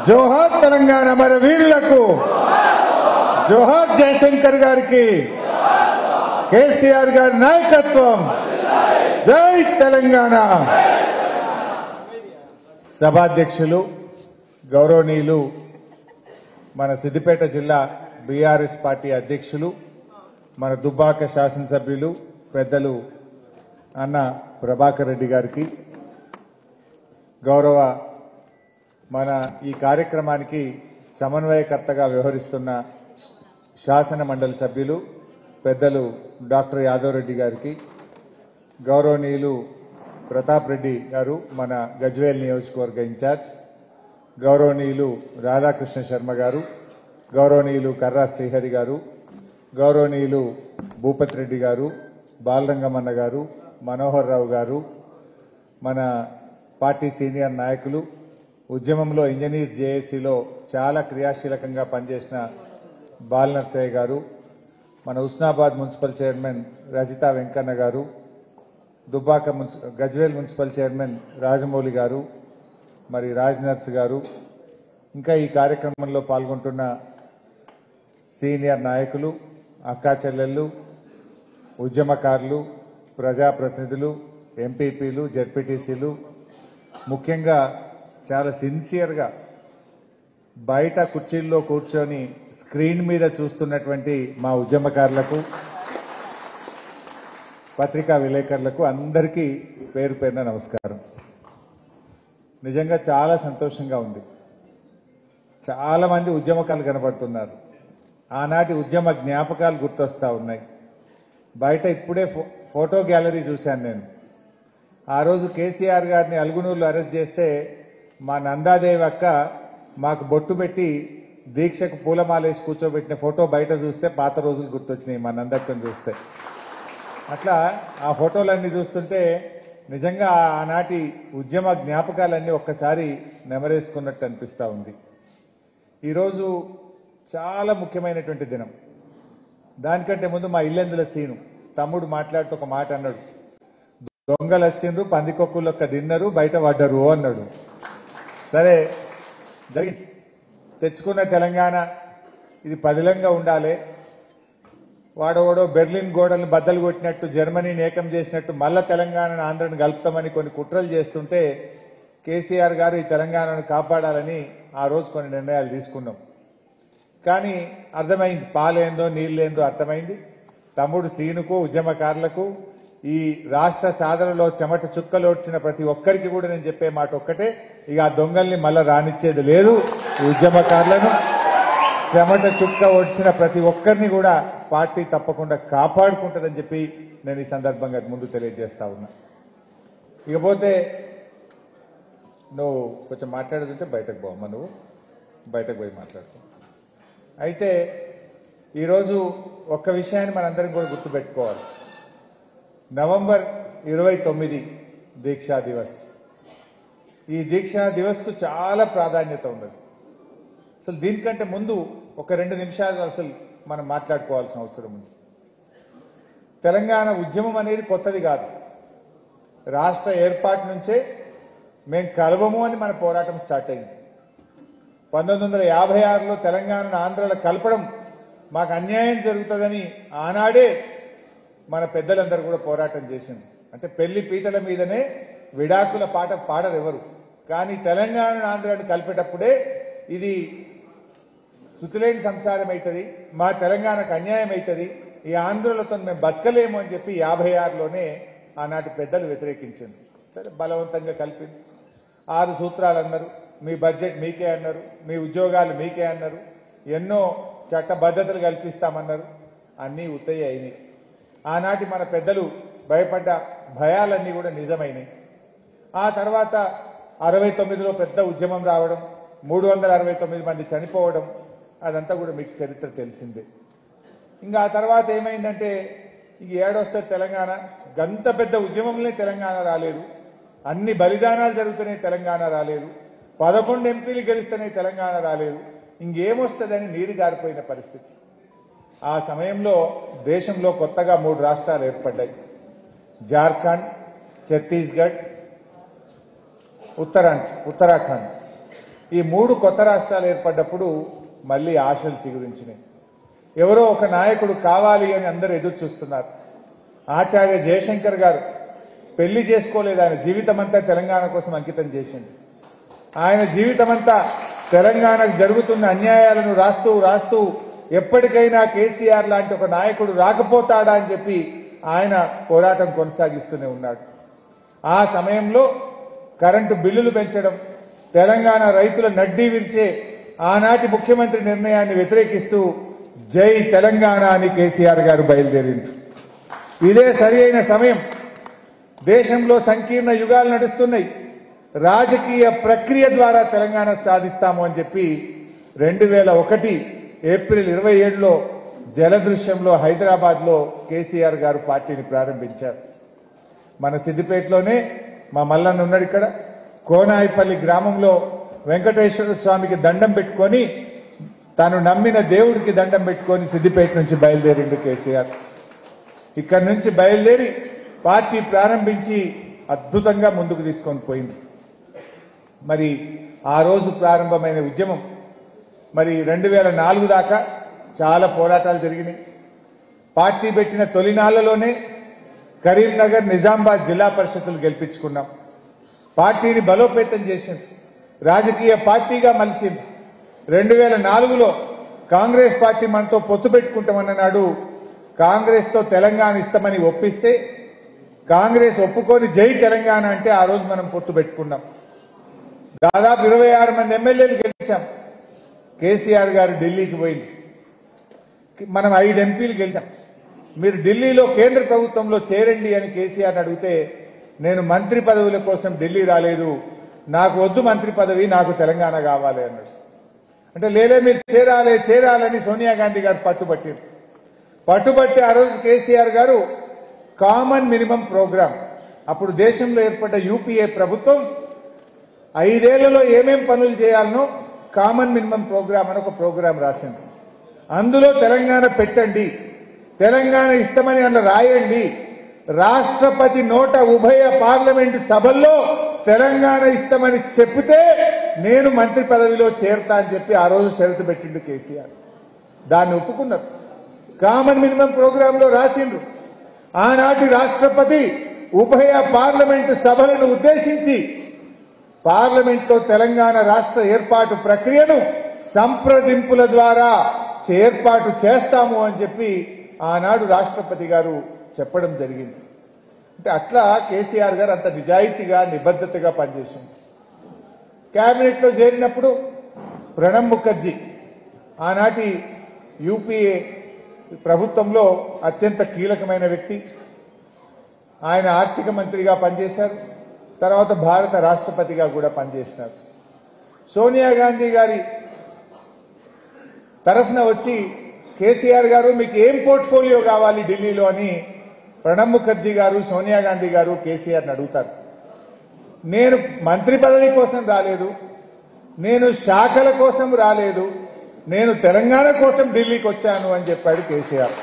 జోహార్ తెలంగాణ అమరవీరులకు జోహార్ జయశంకర్ గారికి కేసీఆర్ గారి నాయకత్వం జై తెలంగాణ సభాధ్యక్షులు గౌరవనీయులు మన సిద్దిపేట జిల్లా బీఆర్ఎస్ పార్టీ అధ్యక్షులు మన దుబ్బాక శాసనసభ్యులు పెద్దలు అన్న ప్రభాకర్ రెడ్డి గారికి గౌరవ మన ఈ కార్యక్రమానికి సమన్వయకర్తగా వ్యవహరిస్తున్న శాసన మండలి సభ్యులు పెద్దలు డాక్టర్ యాదవ్ రెడ్డి గారికి గౌరవనీయులు ప్రతాప్ రెడ్డి గారు మన గజ్వేల్ నియోజకవర్గ ఇన్ఛార్జ్ గౌరవనీయులు రాధాకృష్ణ శర్మ గారు గౌరవనీయులు కర్రా శ్రీహరి గారు గౌరవనీయులు భూపతి రెడ్డి గారు బాలరంగమన్న గారు మనోహర్ రావు గారు మన పార్టీ సీనియర్ నాయకులు ఉద్యమంలో ఇంజనీర్స్ జేఏసీలో చాలా క్రియాశీలకంగా పనిచేసిన బాలనర్సయ్య గారు మన హుస్నాబాద్ మున్సిపల్ చైర్మన్ రజితా వెంకన్న గారు దుబ్బాక గజ్వేల్ మున్సిపల్ చైర్మన్ రాజమౌళి గారు మరి రాజ్ నర్స్ గారు ఇంకా ఈ కార్యక్రమంలో పాల్గొంటున్న సీనియర్ నాయకులు అక్కా చెల్లెళ్ళు ఉద్యమకారులు ప్రజాప్రతినిధులు ఎంపీపీలు జెడ్పీటీసీలు ముఖ్యంగా చాలా సిన్సియర్గా బయట కుర్చీల్లో కూర్చొని స్క్రీన్ మీద చూస్తున్నటువంటి మా ఉద్యమకారులకు పత్రికా విలేకరులకు అందరికీ పేరు పేరున నమస్కారం. నిజంగా చాలా సంతోషంగా ఉంది. చాలా మంది ఉద్యమకారులు కనబడుతున్నారు. ఆనాటి ఉద్యమ జ్ఞాపకాలు గుర్తొస్తా ఉన్నాయి. బయట ఇప్పుడే ఫోటో గ్యాలరీ చూశాను నేను. ఆ రోజు కేసీఆర్ గారిని అలుగునూరులో అరెస్ట్ చేస్తే మా నందాదేవి అక్క మాకు బొట్టు పెట్టి దీక్షకు పూలమాలేసి కూర్చోబెట్టిన ఫోటో బయట చూస్తే పాత రోజులు గుర్తొచ్చినాయి మా నందక్కను చూస్తే. అట్లా ఆ ఫోటోలన్నీ చూస్తుంటే నిజంగా ఆనాటి ఉద్యమ జ్ఞాపకాలన్నీ ఒక్కసారి నెమరేసుకున్నట్టు అనిపిస్తూ ఉంది. ఈరోజు చాలా ముఖ్యమైనటువంటి దినం. దానికంటే ముందు మా ఇల్లెందుల సీను తమ్ముడు మాట్లాడుతూ ఒక మాట అన్నాడు, దొంగలు వచ్చిండ్రు పందికొక్కులొక్క తిన్నరు బయట పడ్డరు అన్నాడు. సరే తెచ్చుకున్న తెలంగాణ ఇది పదిలంగా ఉండాలి. వాడోడో బెర్లిన్ గోడలను బద్దలు కొట్టినట్టు జర్మనీని ఏకం చేసినట్టు మళ్ళా తెలంగాణను ఆంధ్రను కలుపుతామని కొన్ని కుట్రలు చేస్తుంటే కేసీఆర్ గారు ఈ తెలంగాణను కాపాడాలని ఆ రోజు కొన్ని నిర్ణయాలు తీసుకున్నాం. కానీ అర్థమైంది, పాలేందో నీళ్ళేందో అర్థమైంది. తమ్ముడు సీనుకు ఉద్యమకారులకు ఈ రాష్ట్ర సాధనలో చెమట చుక్కలోడ్చిన ప్రతి ఒక్కరికి కూడా నేను చెప్పే మాట ఒక్కటే, ఇక ఆ దొంగల్ని మళ్ళా రానిచ్చేది లేదు. ఉద్యమకారులను చెమట చుక్క వచ్చిన ప్రతి ఒక్కరిని కూడా పార్టీ తప్పకుండా కాపాడుకుంటుందని చెప్పి నేను ఈ సందర్భంగా ముందు తెలియజేస్తా ఉన్నా. ఇకపోతే నువ్వు కొంచెం మాట్లాడుతుంటే బయటకు పోమ్మా, నువ్వు బయటకు పోయి మాట్లాడుకో. అయితే ఈరోజు ఒక్క విషయాన్ని మనందరం కూడా గుర్తుపెట్టుకోవాలి. నవంబర్ 29 దీక్షా దివస్. ఈ దీక్షా దివస్ కు చాలా ప్రాధాన్యత ఉన్నది. అసలు దీనికంటే ముందు ఒక 2 నిమిషాలు అసలు మనం మాట్లాడుకోవాల్సిన అవసరం ఉంది. తెలంగాణ ఉద్యమం అనేది కొత్తది కాదు. రాష్ట్ర ఏర్పాటు నుంచే మేము కలవము అని మన పోరాటం స్టార్ట్ అయింది. 1956లో తెలంగాణను ఆంధ్రలో కలపడం మాకు అన్యాయం జరుగుతుందని ఆనాడే మన పెద్దలందరూ కూడా పోరాటం చేసింది. అంటే పెళ్లి పీటల మీదనే విడాకుల పాట పాడరు ఎవరు, కానీ తెలంగాణను ఆంధ్రాన్ని కలిపేటప్పుడే ఇది శృతిలేని సంసారం అవుతుంది, మా తెలంగాణకు అన్యాయం అవుతుంది, ఈ ఆంధ్రులతో మేము బతకలేము అని చెప్పి 56లోనే ఆనాటి పెద్దలు వ్యతిరేకించింది. సరే బలవంతంగా కలిపింది. 6 సూత్రాలు అన్నారు, మీ బడ్జెట్ మీకే అన్నారు, మీ ఉద్యోగాలు మీకే అన్నారు, ఎన్నో చట్టబద్ధతలు కల్పిస్తామన్నారు. అన్నీ ఉత్తయ్య అయినాయి. ఆనాటి మన పెద్దలు భయపడ్డ భయాలన్నీ కూడా నిజమైనాయి. ఆ తర్వాత 69లో పెద్ద ఉద్యమం రావడం, 369 మంది చనిపోవడం, అదంతా కూడా మీకు చరిత్ర తెలిసిందే. ఇంకా ఆ తర్వాత ఏమైందంటే ఇక ఏడొస్తే తెలంగాణ, గంత పెద్ద ఉద్యమంలో తెలంగాణ రాలేదు, అన్ని బలిదానాలు జరుగుతూనే తెలంగాణ రాలేదు, 11 ఎంపీలు గెలుస్తూనే తెలంగాణ రాలేదు, ఇంకేమొస్తుందని నీరు గారిపోయిన పరిస్థితి. ఆ సమయంలో దేశంలో కొత్తగా 3 రాష్ట్రాలు ఏర్పడ్డాయి. జార్ఖండ్, ఛత్తీస్గఢ్, ఉత్తరాఖండ్. ఈ 3 కొత్త రాష్ట్రాలు ఏర్పడ్డప్పుడు మళ్ళీ ఆశలు చిగురించినాయి. ఎవరో ఒక నాయకుడు కావాలి అని అందరూ ఎదురు చూస్తున్నారు. ఆచార్య జయశంకర్ గారు పెళ్లి చేసుకోలేదు. ఆయన జీవితమంతా తెలంగాణ కోసం అంకితం చేసింది. ఆయన జీవితమంతా తెలంగాణకు జరుగుతున్న అన్యాయాలను రాస్తూ రాస్తూ ఎప్పటికైనా కేసీఆర్ లాంటి ఒక నాయకుడు రాకపోతాడా అని చెప్పి ఆయన పోరాటం కొనసాగిస్తూనే ఉన్నాడు. ఆ సమయంలో కరెంటు బిల్లులు పెంచడం, తెలంగాణ రైతుల నడ్డీ విరిచే ఆనాటి ముఖ్యమంత్రి నిర్ణయాన్ని వ్యతిరేకిస్తూ జై తెలంగాణ అని కేసీఆర్ గారు బయలుదేరింది. ఇదే సరి అయిన సమయం. దేశంలో సంకీర్ణ యుగాలు నడుస్తున్నాయి. రాజకీయ ప్రక్రియ ద్వారా తెలంగాణ సాధిస్తాము అని చెప్పి 2001 ఏప్రిల్ 27లో జలదృశ్యంలో హైదరాబాద్లో కేసీఆర్ గారు పార్టీని ప్రారంభించారు. మన సిద్దిపేటలోనే మా మల్లన్న ఉన్నాడు. ఇక్కడ కోనాయిపల్లి గ్రామంలో వెంకటేశ్వర స్వామికి దండం పెట్టుకొని, తాను నమ్మిన దేవుడికి దండం పెట్టుకొని సిద్దిపేట నుంచి బయలుదేరిండు కేసీఆర్. ఇక్కడి నుంచి బయలుదేరి పార్టీ ప్రారంభించి అద్భుతంగా ముందుకు తీసుకొని పోయింది. మరి ఆ రోజు ప్రారంభమైన ఉద్యమం మరి 2004 దాకా చాలా పోరాటాలు జరిగినాయి. పార్టీ పెట్టిన తొలినాళ్లలోనే కరీంనగర్, నిజామాబాద్ జిల్లా పరిషత్తులు గెలిపించుకున్నాం. పార్టీని బలోపేతం చేసింది, రాజకీయ పార్టీగా మలిచింది. 2004లో కాంగ్రెస్ పార్టీ మనతో పొత్తు పెట్టుకుంటామన్న నాడు కాంగ్రెస్తో తెలంగాణ ఇస్తామని ఒప్పిస్తే కాంగ్రెస్ ఒప్పుకొని జై తెలంగాణ అంటే ఆ రోజు మనం పొత్తు పెట్టుకున్నాం. దాదాపు 26 మంది ఎమ్మెల్యేలు గెలిచాం. కేసీఆర్ గారు ఢిల్లీకి పోయింది. మనం 5 ఎంపీలు గెలిచాం. మీరు ఢిల్లీలో కేంద్ర ప్రభుత్వంలో చేరండి అని కేసీఆర్ అడిగితే నేను మంత్రి పదవుల కోసం ఢిల్లీ రాలేదు, నాకు వద్దు మంత్రి పదవి, నాకు తెలంగాణ కావాలి అన్నాడు. అంటే లేలే మీరు చేరాలని సోనియా గాంధీ గారు పట్టుబట్టి ఆ రోజు కేసీఆర్ గారు కామన్ మినిమం ప్రోగ్రాం, అప్పుడు దేశంలో ఏర్పడ్డ యూపీఏ ప్రభుత్వం 5 ఏళ్లలో ఏమేం పనులు చేయాలనో కామన్ మినిమం ప్రోగ్రాం అని ఒక ప్రోగ్రాం రాసింది. అందులో తెలంగాణ పెట్టండి, తెలంగాణ ఇస్తామని అలా రాయండి, రాష్ట్రపతి నోట ఉభయ పార్లమెంటు సభల్లో తెలంగాణ ఇస్తామని చెప్తే నేను మంత్రి పదవిలో చేరతా అని చెప్పి ఆ రోజు షరతు పెట్టిండు కేసీఆర్. దాన్ని ఒప్పుకున్నారు. కామన్ మినిమం ప్రోగ్రాంలో రాసిండ్రు. ఆనాటి రాష్ట్రపతి ఉభయ పార్లమెంటు సభలను ఉద్దేశించి పార్లమెంట్లో తెలంగాణ రాష్ట్ర ఏర్పాటు ప్రక్రియను సంప్రదింపుల ద్వారా ఏర్పాటు చేస్తాము అని చెప్పి ఆనాడు రాష్ట్రపతి గారు చెప్పడం జరిగింది. అంటే అట్లా కేసీఆర్ గారు అంత నిజాయితీగా నిబద్ధతగా పనిచేసింది. కేబినెట్లో చేరినప్పుడు ప్రణబ్ ముఖర్జీ ఆనాటి యూపీఏ ప్రభుత్వంలో అత్యంత కీలకమైన వ్యక్తి. ఆయన ఆర్థిక మంత్రిగా పనిచేశారు. తర్వాత భారత రాష్ట్రపతిగా కూడా పనిచేసినారు. సోనియా గాంధీ గారి తరఫున వచ్చి కేసీఆర్ గారు మీకు ఏం పోర్ట్ఫోలియో కావాలి ఢిల్లీలో అని ప్రణబ్ ముఖర్జీ గారు, సోనియా గాంధీ గారు కేసీఆర్ని అడుగుతారు. నేను మంత్రి పదవి కోసం రాలేదు, నేను శాఖల కోసం రాలేదు, నేను తెలంగాణ కోసం ఢిల్లీకి వచ్చాను అని చెప్పాడు కేసీఆర్.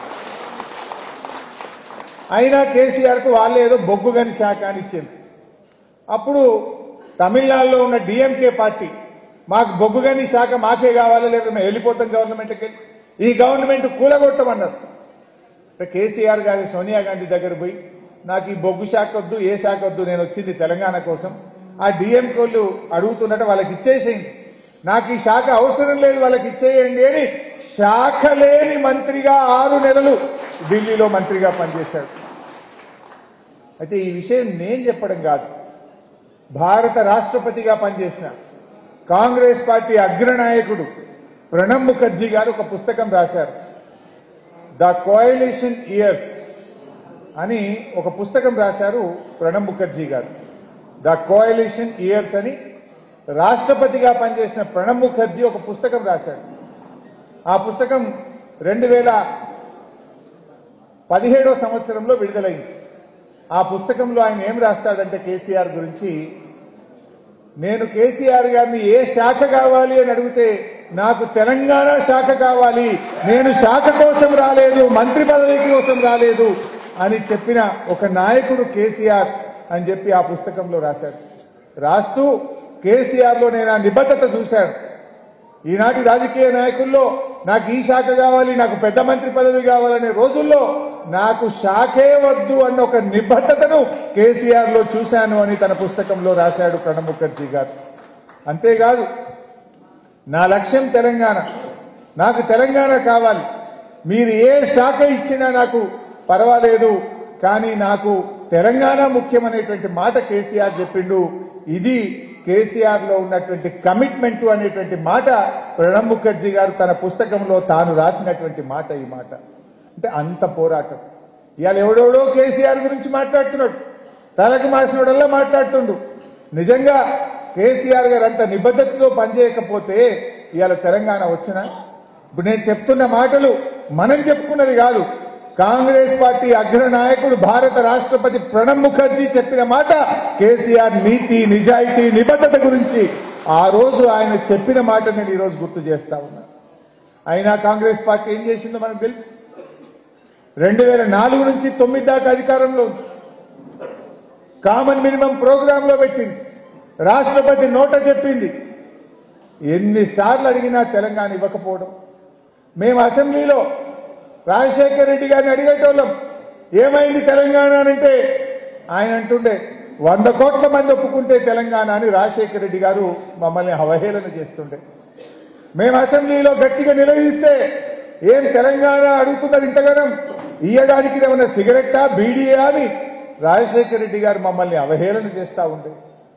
అయినా కేసీఆర్కు వాళ్ళే ఏదో బొగ్గుగని శాఖ అని ఇచ్చింది. అప్పుడు తమిళనాడులో ఉన్న డిఎంకే పార్టీ మాకు బొగ్గుగని శాఖ మాకే కావాలి, లేదా మేము వెళ్ళిపోతాం గవర్నమెంట్కి, ఈ గవర్నమెంట్ కూలగొట్టమన్నారు. కేసీఆర్ గారి సోనియా గాంధీ దగ్గర పోయి నాకు ఈ బొగ్గు శాఖ వద్దు, ఏ శాఖ వద్దు, నేను వచ్చింది తెలంగాణ కోసం, ఆ డిఎంకోళ్ళు అడుగుతున్నట్టు వాళ్ళకి ఇచ్చేసేయండి, నాకు ఈ శాఖ అవసరం లేదు వాళ్ళకి ఇచ్చేయండి అని శాఖ లేని మంత్రిగా 6 నెలలు ఢిల్లీలో మంత్రిగా పనిచేశాడు. అయితే ఈ విషయం నేను చెప్పడం కాదు, భారత రాష్ట్రపతిగా పనిచేసిన కాంగ్రెస్ పార్టీ అగ్రనాయకుడు ప్రణబ్ ముఖర్జీ గారు ఒక పుస్తకం రాశారు. ద కోయలిషన్ ఇయర్స్ అని ఒక పుస్తకం రాశారు ప్రణబ్ ముఖర్జీ గారు. ద కోయలిషన్ ఇయర్స్ అని రాష్ట్రపతిగా పనిచేసిన ప్రణబ్ ముఖర్జీ ఒక పుస్తకం రాశాడు. ఆ పుస్తకం 2017 సంవత్సరంలో విడుదలైంది. ఆ పుస్తకంలో ఆయన ఏం రాస్తాడంటే కేసీఆర్ గురించి, నేను కేసీఆర్ గారిని ఏ శాఖ కావాలి అని అడిగితే నాకు తెలంగాణ శాఖ కావాలి, నేను శాఖ కోసం రాలేదు, మంత్రి పదవి కోసం రాలేదు అని చెప్పిన ఒక నాయకుడు కేసీఆర్ అని చెప్పి ఆ పుస్తకంలో రాశాడు. రాస్తూ కేసీఆర్ లో నేను ఆ నిబద్ధత చూశాను. ఈనాటి రాజకీయ నాయకుల్లో నాకు ఈ శాఖ కావాలి, నాకు పెద్ద మంత్రి పదవి కావాలనే రోజుల్లో నాకు శాఖే వద్దు అన్న ఒక నిబద్ధతను కేసీఆర్ లో చూశాను అని తన పుస్తకంలో రాశాడు ప్రణబ్ ముఖర్జీ గారు. అంతేకాదు, నా లక్ష్యం తెలంగాణ, నాకు తెలంగాణ కావాలి, మీరు ఏ శాఖ ఇచ్చినా నాకు పర్వాలేదు, కానీ నాకు తెలంగాణ ముఖ్యమనేటువంటి మాట కేసీఆర్ చెప్పిండు. ఇది కేసీఆర్ లో ఉన్నటువంటి కమిట్మెంట్ అనేటువంటి మాట ప్రణబ్ ముఖర్జీ గారు తన పుస్తకంలో తాను రాసినటువంటి మాట. ఈ మాట అంటే అంత పోరాటం. ఇవాళ ఎవడెవడో కేసీఆర్ గురించి మాట్లాడుతున్నాడు, తలకు మాసినోడల్లా మాట్లాడుతుండు. నిజంగా కేసీఆర్ గారు అంత నిబద్ధతతో పనిచేయకపోతే ఇవాళ తెలంగాణ వచ్చినా? ఇప్పుడు నేను చెప్తున్న మాటలు మనం చెప్పుకున్నది కాదు, కాంగ్రెస్ పార్టీ అగ్ర నాయకుడు భారత రాష్ట్రపతి ప్రణబ్ ముఖర్జీ చెప్పిన మాట. కేసీఆర్ నీతి, నిజాయితీ, నిబద్ధత గురించి ఆ రోజు ఆయన చెప్పిన మాట నేను ఈరోజు గుర్తు చేస్తా ఉన్నా. అయినా కాంగ్రెస్ పార్టీ ఏం చేసిందో మనకు తెలుసు. 2004 నుంచి 9 దాకా అధికారంలో ఉంది. కామన్ మినిమం ప్రోగ్రామ్ లో పెట్టింది, రాష్ట్రపతి నోట చెప్పింది. ఎన్నిసార్లు అడిగినా తెలంగాణ ఇవ్వకపోవడం. మేము అసెంబ్లీలో రాజశేఖర్ రెడ్డి గారిని అడిగేటోళ్ళం, ఏమైంది తెలంగాణ అంటే ఆయన అంటుండే 100 కోట్ల మంది ఒప్పుకుంటే తెలంగాణ అని రాజశేఖర రెడ్డి గారు మమ్మల్ని అవహేళన చేస్తుండే. మేము అసెంబ్లీలో గట్టిగా నిలదీస్తే ఏం తెలంగాణ అడుగుతున్నది ఇంతగానం, ఇయ్యడానికి ఏమన్నా సిగరెట్టా, బీడీయా అని రాజశేఖర రెడ్డి గారు మమ్మల్ని అవహేళన చేస్తూ ఉండే.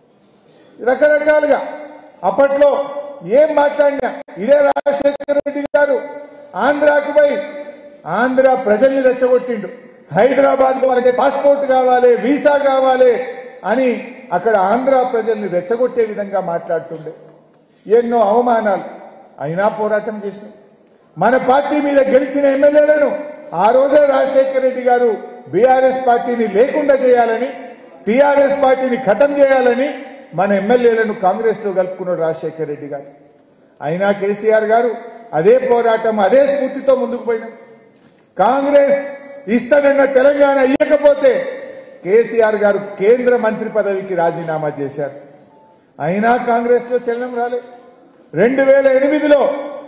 రకరకాలుగా అప్పట్లో ఏం మాట్లాడినా ఇదే రాజశేఖర రెడ్డి గారు ఆంధ్రాకు పోయి ఆంధ్ర ప్రజల్ని రెచ్చగొట్టిండు. హైదరాబాద్ వాళ్ళకి పాస్పోర్ట్ కావాలి, వీసా కావాలి అని అక్కడ ఆంధ్ర ప్రజల్ని రెచ్చగొట్టే విధంగా మాట్లాడుతుండే. ఎన్నో అవమానాలు అయినా పోరాటం చేసిన మన పార్టీ మీద గెలిచిన ఎమ్మెల్యేలను ఆ రోజే రాజశేఖర రెడ్డి గారు బీఆర్ఎస్ పార్టీని లేకుండా చేయాలని, టీఆర్ఎస్ పార్టీని ఖతం చేయాలని మన ఎమ్మెల్యేలను కాంగ్రెస్ లో కలుపుకున్నాడు రాజశేఖర రెడ్డి గారు. అయినా కేసీఆర్ గారు అదే పోరాటం, అదే స్ఫూర్తితో ముందుకు పోయినాం. కాంగ్రెస్ ఇస్తానన్న తెలంగాణ ఇవ్వకపోతే కేసీఆర్ గారు కేంద్ర మంత్రి పదవికి రాజీనామా చేశారు. అయినా కాంగ్రెస్ లో చలనం రాలేదు. 2008లో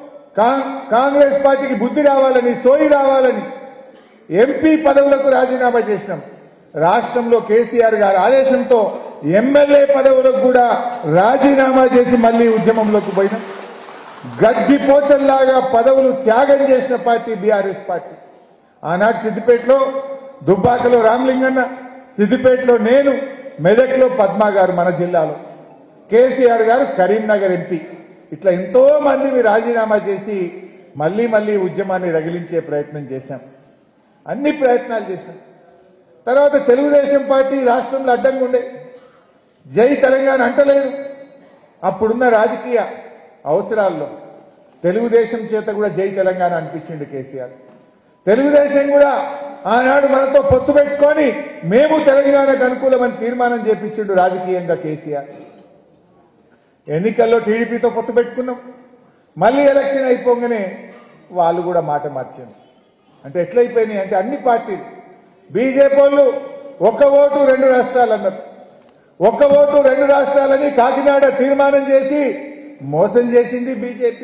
కాంగ్రెస్ పార్టీకి బుద్ధి రావాలని, సోయి రావాలని ఎంపీ పదవులకు రాజీనామా చేసినాం. రాష్ట్రంలో కేసీఆర్ గారి ఆదేశంతో ఎమ్మెల్యే పదవులకు కూడా రాజీనామా చేసి మళ్లీ ఉద్యమంలోకి పోయినాం. గడ్డి పోచల్లాగా పదవులు త్యాగం చేసిన పార్టీ బీఆర్ఎస్ పార్టీ. ఆనాడు సిద్దిపేటలో దుబ్బాకలో రామలింగన్న, సిద్దిపేటలో నేను, మెదక్లో పద్మా గారు మన జిల్లాలో, కేసీఆర్ గారు కరీంనగర్ ఎంపీ. ఇట్లా ఎంతో మంది రాజీనామా చేసి మళ్లీ మళ్లీ ఉద్యమాన్ని రగిలించే ప్రయత్నం చేశాం. అన్ని ప్రయత్నాలు చేసినాం. తర్వాత తెలుగుదేశం పార్టీ రాష్ట్రంలో అడ్డంగా ఉండే, జై తెలంగాణ అంటలేదు. అప్పుడున్న రాజకీయ అవసరాల్లో తెలుగుదేశం చేత కూడా జై తెలంగాణ అనిపించింది కేసీఆర్. తెలుగుదేశం కూడా ఆనాడు మనతో పొత్తు పెట్టుకొని మేము తెలంగాణకు అనుకూలమని తీర్మానం చేపించిండు రాజకీయంగా కేసీఆర్. ఎన్నికల్లో టీడీపీతో పొత్తు పెట్టుకున్నాం. మళ్లీ ఎలక్షన్ అయిపోగానే వాళ్ళు కూడా మాట మార్చారు. అంటే ఎట్లయిపోయినాయి అంటే అన్ని పార్టీలు, బీజేపీ వాళ్ళు 1 ఓటు 2 రాష్ట్రాలు అన్నారు. 1 ఓటు 2 రాష్ట్రాలని కాకినాడ తీర్మానం చేసి మోసం చేసింది బీజేపీ.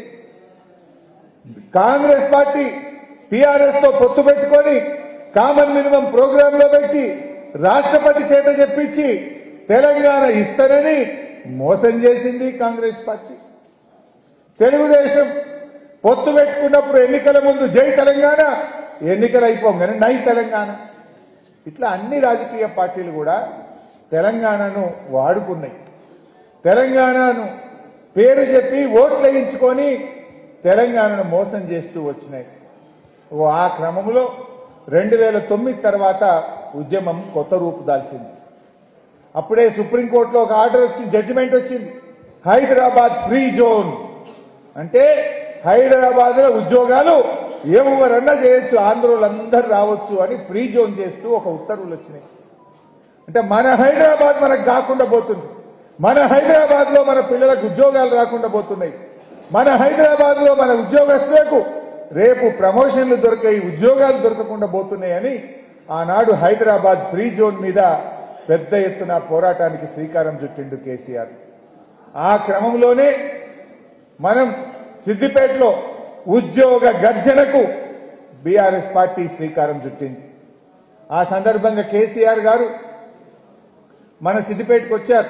కాంగ్రెస్ పార్టీ టీఆర్ఎస్ తో పొత్తు పెట్టుకొని కామన్ మినిమం ప్రోగ్రామ్ లో పెట్టి రాష్ట్రపతి చేత చెప్పించి తెలంగాణ ఇస్తానని మోసం చేసింది కాంగ్రెస్ పార్టీ. తెలుగుదేశం పొత్తు పెట్టుకున్నప్పుడు ఎన్నికల ముందు జై తెలంగాణ, ఎన్నికలు అయిపోగానే నై తెలంగాణ. ఇట్లా అన్ని రాజకీయ పార్టీలు కూడా తెలంగాణను వాడుకున్నాయి. తెలంగాణను పేరు చెప్పి ఓట్లు వేయించుకొని తెలంగాణను మోసం చేస్తూ వచ్చినాయి. ఆ క్రమంలో 2009 తర్వాత ఉద్యమం కొత్త రూపు దాల్చింది. అప్పుడే సుప్రీంకోర్టులో ఒక ఆర్డర్ వచ్చింది, జడ్జిమెంట్ వచ్చింది. హైదరాబాద్ ఫ్రీ జోన్ అంటే హైదరాబాద్ లో ఉద్యోగాలు ఎవరన్నా చేయొచ్చు, ఆంధ్రులందరూ రావచ్చు అని ఫ్రీ జోన్ చేస్తూ ఒక ఉత్తర్వులు వచ్చినాయి. అంటే మన హైదరాబాద్ మనకు కాకుండా పోతుంది, మన హైదరాబాద్ లో మన పిల్లలకు ఉద్యోగాలు రాకుండా పోతున్నాయి, మన హైదరాబాద్ లో మన ఉద్యోగస్తులకు రేపు ప్రమోషన్లు దొరికాయి, ఉద్యోగాలు దొరకకుండా పోతున్నాయని ఆనాడు హైదరాబాద్ ఫ్రీ జోన్ మీద పెద్ద ఎత్తున పోరాటానికి శ్రీకారం చుట్టిండు కేసీఆర్. ఆ క్రమంలోనే మనం సిద్దిపేటలో ఉద్యోగ గర్జనకు బీఆర్ఎస్ పార్టీ శ్రీకారం చుట్టింది. ఆ సందర్భంగా కేసీఆర్ గారు మన సిద్దిపేటకు వచ్చారు.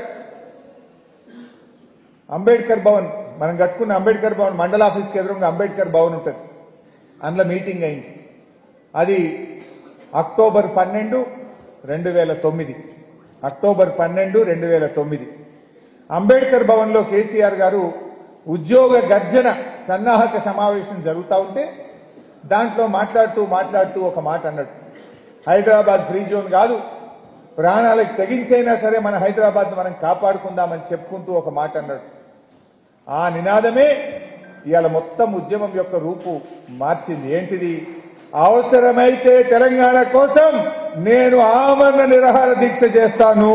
అంబేద్కర్ భవన్, మనం కట్టుకున్న అంబేద్కర్ భవన్ మండల ఆఫీస్కి ఎదురుగా అంబేద్కర్ భవన్ ఉంటుంది. అందులో మీటింగ్ అయింది. అది అక్టోబర్ 12, 2009. అక్టోబర్ 12, 2009 అంబేద్కర్ భవన్లో కేసీఆర్ గారు ఉద్యోగ గర్జన సన్నాహక సమావేశం జరుగుతూ ఉంటే దాంట్లో మాట్లాడుతూ ఒక మాట అన్నాడు. హైదరాబాద్ ఫ్రీ జోన్ కాదు, ప్రాణాలకు తెగించైనా సరే మన హైదరాబాద్ మనం కాపాడుకుందామని చెప్పుకుంటూ ఒక మాట అన్నాడు. ఆ నినాదమే ఇవాళ మొత్తం ఉద్యమం యొక్క రూపు మార్చింది. ఏంటిది? అవసరమైతే తెలంగాణ కోసం నేను ఆమరణ నిరాహార దీక్ష చేస్తాను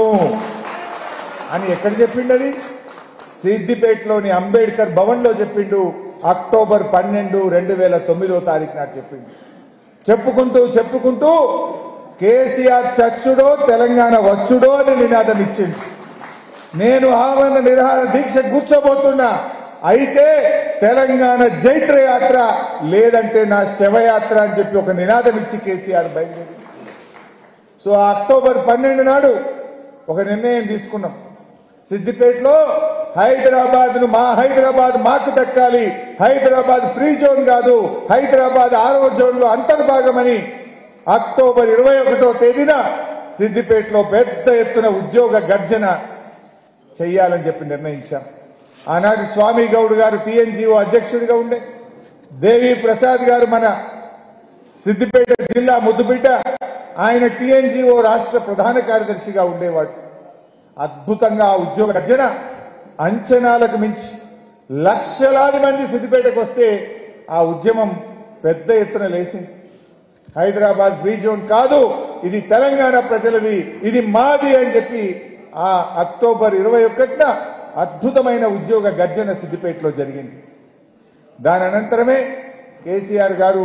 అని ఎక్కడ చెప్పిండు? అది సిద్దిపేటలోని అంబేద్కర్ భవన్లో చెప్పిండు. అక్టోబర్ 12, 2009 నాడు చెప్పిండు. చెప్పుకుంటూ కేసీఆర్ చచ్చుడో తెలంగాణ వచ్చుడో అని నినాదం ఇచ్చిండు. నేను ఆమరణ నిరాహార దీక్ష కూర్చోబోతున్నా, అయితే తెలంగాణ జైత్ర యాత్ర లేదంటే నా శవయాత్ర అని చెప్పి ఒక నినాదం ఇచ్చి కేసీఆర్ బయలుదేరి. సో అక్టోబర్ 12 నాడు ఒక నిర్ణయం తీసుకున్నాం. సిద్దిపేటలో హైదరాబాద్ మా హైదరాబాద్ మాకు దక్కాలి, హైదరాబాద్ ఫ్రీ జోన్ కాదు, హైదరాబాద్ 6వ జోన్ లో అంతర్భాగమని అక్టోబర్ 21వ తేదీన సిద్దిపేటలో పెద్ద ఎత్తున ఉద్యోగ గర్జన చెయ్యాలని చెప్పి నిర్ణయించాం. ఆనాటి స్వామి గౌడ్ గారు టీఎన్జీఓ అధ్యక్షుడిగా ఉండే, దేవి ప్రసాద్ గారు మన సిద్దిపేట జిల్లా ముద్దుబిడ్డ, ఆయన టీఎన్జీఓ రాష్ట్ర ప్రధాన కార్యదర్శిగా ఉండేవాడు. అద్భుతంగా ఉద్యోగ గర్జన అంచనాలకు మించి లక్షలాది మంది సిద్దిపేటకు వస్తే ఆ ఉద్యమం పెద్ద ఎత్తున లేచింది. హైదరాబాద్ ఫ్రీ జోన్ కాదు, ఇది తెలంగాణ ప్రజలది, ఇది మాది అని చెప్పి ఆ అక్టోబర్ 21న అద్భుతమైన ఉద్యోగ గర్జన సిద్దిపేటలో జరిగింది. దాని అనంతరమే కేసీఆర్ గారు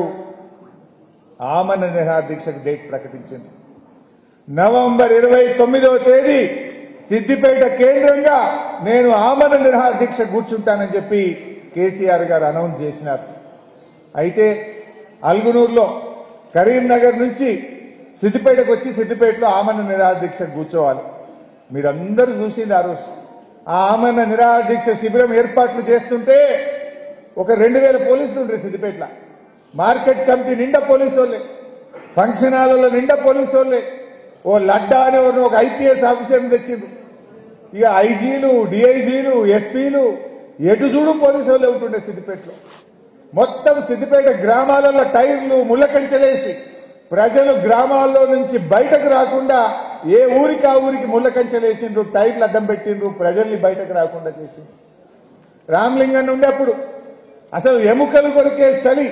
ఆమరణ నిరాహార దీక్షకు డేట్ ప్రకటించింది. నవంబర్ 29వ తేదీ సిద్దిపేట కేంద్రంగా నేను ఆమరణ నిరాహార దీక్ష కూర్చుంటానని చెప్పి కేసీఆర్ గారు అనౌన్స్ చేసినారు. అయితే అల్గునూరులో కరీంనగర్ నుంచి సిద్దిపేటకు వచ్చి సిద్దిపేటలో ఆమరణ నిరాహార దీక్ష కూర్చోవాలి. మీరందరూ చూసింది ఆ రోజు. ఆ ఆమరణ నిరాహార దీక్ష శిబిరం ఏర్పాట్లు చేస్తుంటే ఒక 2000 పోలీసులు ఉండే సిద్దిపేటలో. మార్కెట్ కమిటీ నిండా పోలీసు వాళ్ళే, ఫంక్షన్ హాల్లో నిండా పోలీసు వాళ్ళే. ఓ లడ్డా అనే ఒక ఐపీఎస్ ఆఫీసర్ని తెచ్చిండ్రు. ఇక ఐజీలు, డిఐజీలు, ఎస్పీలు ఎటు చూడు పోలీసు వాళ్ళే ఉంటుండే సిద్దిపేటలో. మొత్తం సిద్దిపేట గ్రామాలలో టైర్లు ముళ్ళకంచెలేసి ప్రజలు గ్రామాల్లో నుంచి బయటకు రాకుండా ఏ ఊరికి ఆ ఊరికి ముళ్ళకంచెలేసిండ్రు, టైర్లు అడ్డం పెట్టిండ్రు, ప్రజల్ని బయటకు రాకుండా చేసిండ్రు. రామలింగన్ ఉండేప్పుడు అసలు ఎముకలు కొరికే చలి,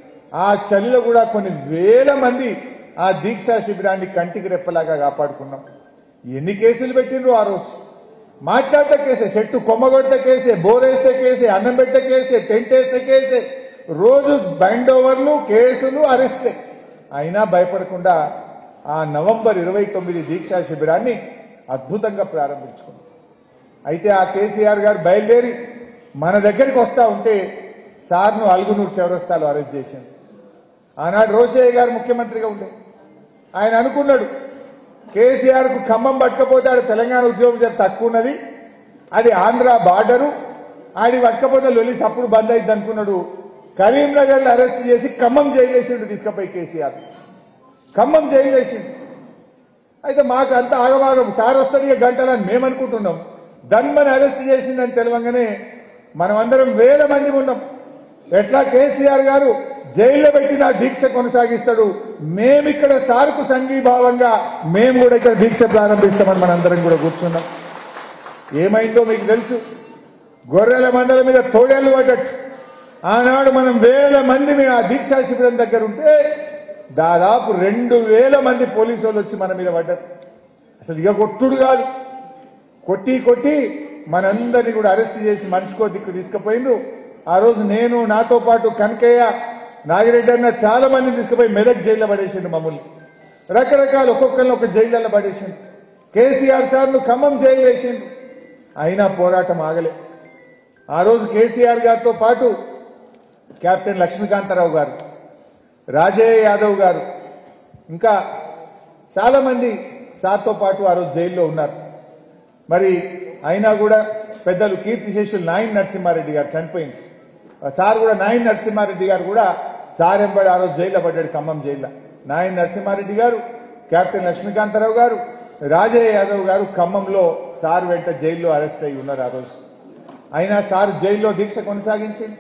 ఆ చలిలో కూడా కొన్ని వేల మంది ఆ దీక్షా శిబిరాన్ని కంటికి రెప్పలాగా కాపాడుకున్నాం. ఎన్ని కేసులు పెట్టిండ్రు ఆ రోజు? మాట్లాడితే కేసే, చెట్టు కొమ్మగొడితే కేసే, బోరేస్తే కేసే, అన్నం పెట్టే కేసే, టెంట్ వేస్తే కేసే, రోజు బైండ్ ఓవర్లు, కేసులు, అరెస్ట్లే. అయినా భయపడకుండా ఆ నవంబర్ 29 దీక్షా శిబిరాన్ని అద్భుతంగా ప్రారంభించుకున్నాం. అయితే ఆ కేసీఆర్ గారు బయలుదేరి మన దగ్గరికి వస్తా ఉంటే సార్ను అల్గునూరు చౌరస్తాలో అరెస్ట్ చేసింది. ఆనాడు రోషయ్య గారు ముఖ్యమంత్రిగా ఉండే. ఆయన అనుకున్నాడు కేసీఆర్కు ఖమ్మం పట్టకపోతే ఆడ తెలంగాణ ఉద్యోగం తక్కువ ఉన్నది, అది ఆంధ్ర బార్డరు, ఆడి పట్టకపోతే లొలిసి అప్పుడు బంద్ అయింది అనుకున్నాడు. కరీంనగర్లో అరెస్ట్ చేసి ఖమ్మం జైలు వేసిండు, తీసుకుపోయి కేసీఆర్ ఖమ్మం జైలు వేసిండు. అయితే మాకు అంత ఆగమాగం, సార్ వస్తుంది ఇక గంటలని మేము అనుకుంటున్నాం. దన్మని అరెస్ట్ చేసిందని తెలవంగానే మనమందరం వేల మంది ఉన్నాం. ఎట్లా కేసీఆర్ గారు జైల్లో పెట్టిన దీక్ష కొనసాగిస్తాడు, మేమిక్కడ సార్కు సంఘీభావంగా మేము కూడా ఇక్కడ దీక్ష ప్రారంభిస్తామని మనందరం కూడా కూర్చున్నాం. ఏమైందో మీకు తెలుసు. గొర్రెల మందల మీద తోడేళ్లు పడ్డట్టు ఆనాడు మనం వేల మంది మేము ఆ దీక్షా శిబిరం దగ్గర ఉంటే దాదాపు 2000 మంది పోలీసు వాళ్ళు వచ్చి మన మీద పడ్డారు. అసలు ఇక కొట్టుడు కాదు, కొట్టి మనందరినీ కూడా అరెస్ట్ చేసి మనిషికో దిక్కు తీసుకుపోయిండ్రు. ఆ రోజు నేను, నాతో పాటు కనకయ్య, నాగిరెడ్డి అన్న చాలా మందిని తీసుకుపోయి మెదక్ జైల్లో పడేసిండు. మమ్మల్ని రకరకాల ఒక్కొక్కరిని ఒక జైళ్ళల్లో పడేసిండు. కేసీఆర్ సార్ను ఖమ్మం జైలు వేసిండు. అయినా పోరాటం ఆగలే. ఆ రోజు కేసీఆర్ గారితో పాటు కెప్టెన్ లక్ష్మీకాంతారావు గారు, రాజయ్య యాదవ్ గారు, ఇంకా చాలా మంది సార్తో పాటు ఆ రోజు జైల్లో ఉన్నారు. మరి అయినా కూడా పెద్దలు కీర్తిశేషులు నాయన్ నరసింహారెడ్డి గారు చనిపోయింది. సార్ కూడా నాయన్ నరసింహారెడ్డి గారు కూడా సార్ ఎంబడి ఆ రోజు జైల్లో పడ్డాడు, ఖమ్మం జైల్లో. నాయన్ నరసింహారెడ్డి గారు, కెప్టెన్ లక్ష్మీకాంతారావు గారు, రాజయ్య యాదవ్ గారు ఖమ్మంలో సార్ వెంట జైల్లో అరెస్ట్ అయి ఉన్నారు ఆ రోజు. అయినా సార్ జైల్లో దీక్ష కొనసాగించింది.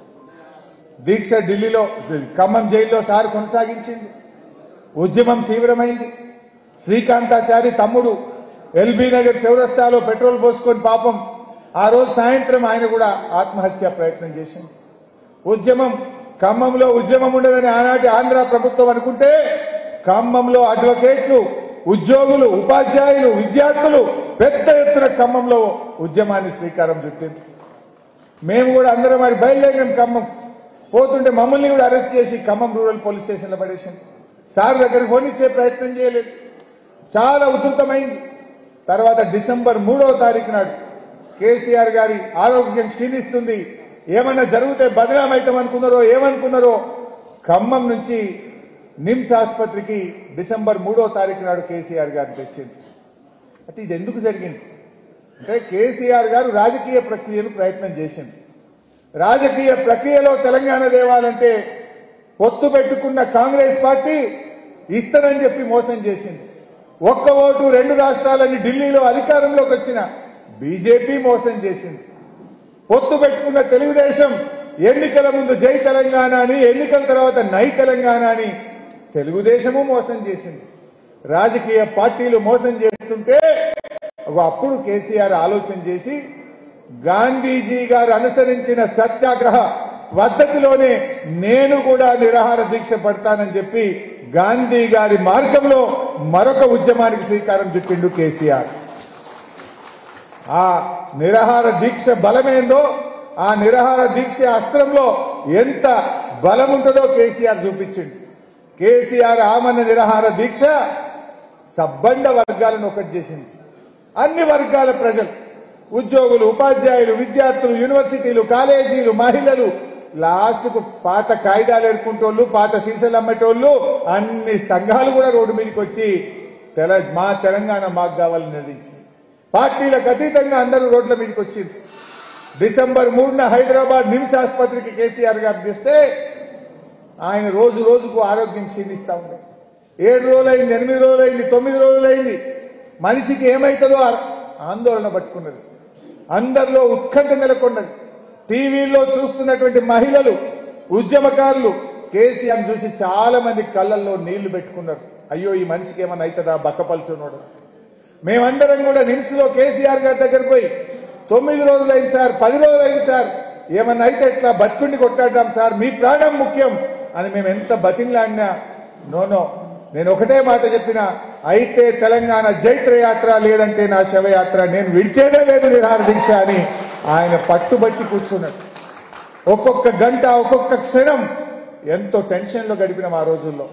దీక్ష ఢిల్లీలో ఖమ్మం జైల్లో సార్ కొనసాగించింది. ఉద్యమం తీవ్రమైంది. శ్రీకాంతాచారి తమ్ముడు ఎల్బీ నగర్ చౌరస్తాలో పెట్రోల్ పోసుకొని పాపం ఆ రోజు సాయంత్రం ఆయన కూడా ఆత్మహత్య ప్రయత్నం చేసింది. ఉద్యమం ఖమ్మంలో ఉద్యమం ఉండదని ఆనాటి ఆంధ్ర ప్రభుత్వం అనుకుంటే ఖమ్మంలో అడ్వకేట్లు, ఉద్యోగులు, ఉపాధ్యాయులు, విద్యార్థులు పెద్ద ఎత్తున ఖమ్మంలో ఉద్యమాన్ని శ్రీకారం చుట్టింది. మేము కూడా అందరం మరి బయలుదేరినాం. ఖమ్మం పోతుంటే మమ్మల్ని కూడా అరెస్ట్ చేసి ఖమ్మం రూరల్ పోలీస్ స్టేషన్లో పడేసింది. సార్ దగ్గరికి పోనిచ్చే ప్రయత్నం చేయలేదు. చాలా ఉధృతమైంది. తర్వాత డిసెంబర్ 3వ తారీఖు నాడు కేసీఆర్ గారి ఆరోగ్యం క్షీణిస్తుంది, ఏమన్నా జరిగితే బదనామైతాం అనుకున్నారో ఏమనుకున్నారో ఖమ్మం నుంచి నిమ్స్ ఆసుపత్రికి డిసెంబర్ 3వ తారీఖు నాడు కేసీఆర్ గారిని తెచ్చింది. అంటే ఇది ఎందుకు జరిగింది అంటే కేసీఆర్ గారు రాజకీయ ప్రక్రియను ప్రయత్నం చేసింది. రాజకీయ ప్రక్రియలో తెలంగాణ దేవాలంటే పొత్తు పెట్టుకున్న కాంగ్రెస్ పార్టీ ఇస్తానని చెప్పి మోసం చేసింది. ఒక్క ఓటు 2 రాష్ట్రాలని ఢిల్లీలో అధికారంలోకి వచ్చిన బీజేపీ మోసం చేసింది. పొత్తు పెట్టుకున్న తెలుగుదేశం ఎన్నికల ముందు జై తెలంగాణ అని, ఎన్నికల తర్వాత నై తెలంగాణ అని తెలుగుదేశము మోసం చేసింది. రాజకీయ పార్టీలు మోసం చేస్తుంటే అప్పుడు కేసీఆర్ ఆలోచన చేసి గాంధీజీ గారు అనుసరించిన సత్యాగ్రహ పద్ధతిలోనే నేను కూడా నిరాహార దీక్ష పడతానని చెప్పి గాంధీ గారి మార్గంలో మరొక ఉద్యమానికి శ్రీకారం చుట్టిండు కేసీఆర్. ఆ నిరాహార దీక్ష బలమేందో, ఆ నిరాహార దీక్ష అస్త్రంలో ఎంత బలం ఉంటుందో కేసీఆర్ చూపించిండు. కేసీఆర్ ఆమన్న నిరాహార దీక్ష సబ్బండ వర్గాలను ఒకటి చేసింది. అన్ని వర్గాల ప్రజలు, ఉద్యోగులు, ఉపాధ్యాయులు, విద్యార్థులు, యూనివర్సిటీలు, కాలేజీలు, మహిళలు, లాస్ట్కు పాత కాయిదాలు ఏర్పుంటోళ్ళు, పాత సీసాలు అమ్మేటోళ్ళు, అన్ని సంఘాలు కూడా రోడ్డు మీదకి వచ్చి మా తెలంగాణ మాకు కావాలని నిర్ణయించింది. పార్టీలకు అతీతంగా అందరూ రోడ్ల మీదకి వచ్చింది. డిసెంబర్ 3న హైదరాబాద్ నిమ్స్ ఆసుపత్రికి కేసీఆర్ గారు తెస్తే ఆయన రోజు రోజుకు ఆరోగ్యం క్షీణిస్తా ఉంది. 7 రోజులైంది, 8 రోజులైంది, 9 రోజులైంది. మనిషికి ఏమైతుందో ఆందోళన పట్టుకున్నది. అందరిలో ఉత్కంఠ నెలకొన్నది. టీవీలో చూస్తున్నటువంటి మహిళలు, ఉద్యమకారులు కేసీఆర్ చూసి చాలా మంది కళ్ళల్లో నీళ్లు పెట్టుకున్నారు. అయ్యో ఈ మనిషికి ఏమన్నా అవుతుందా బక్కపలుచున్నాడు. మేమందరం కూడా నిమ్స్లో కేసీఆర్ గారి దగ్గర పోయి 9 రోజులైంది సార్, 10 రోజులైంది సార్, ఏమన్నా అయితే ఎట్లా బతుకుండి కొట్టాడాం సార్, మీ ప్రాణం ముఖ్యం అని మేము ఎంత బతిన్లాడినా నోనో, నేను ఒకటే మాట చెప్పిన, అయితే తెలంగాణ జైత్రయాత్ర, లేదంటే నా శవయాత్ర, నేను విడిచేదే లేదు నిరాహార దీక్ష అని ఆయన పట్టుబట్టి కూర్చున్నాడు. ఒక్కొక్క గంట, ఒక్కొక్క క్షణం ఎంతో టెన్షన్లో గడిపినాం ఆ రోజుల్లో.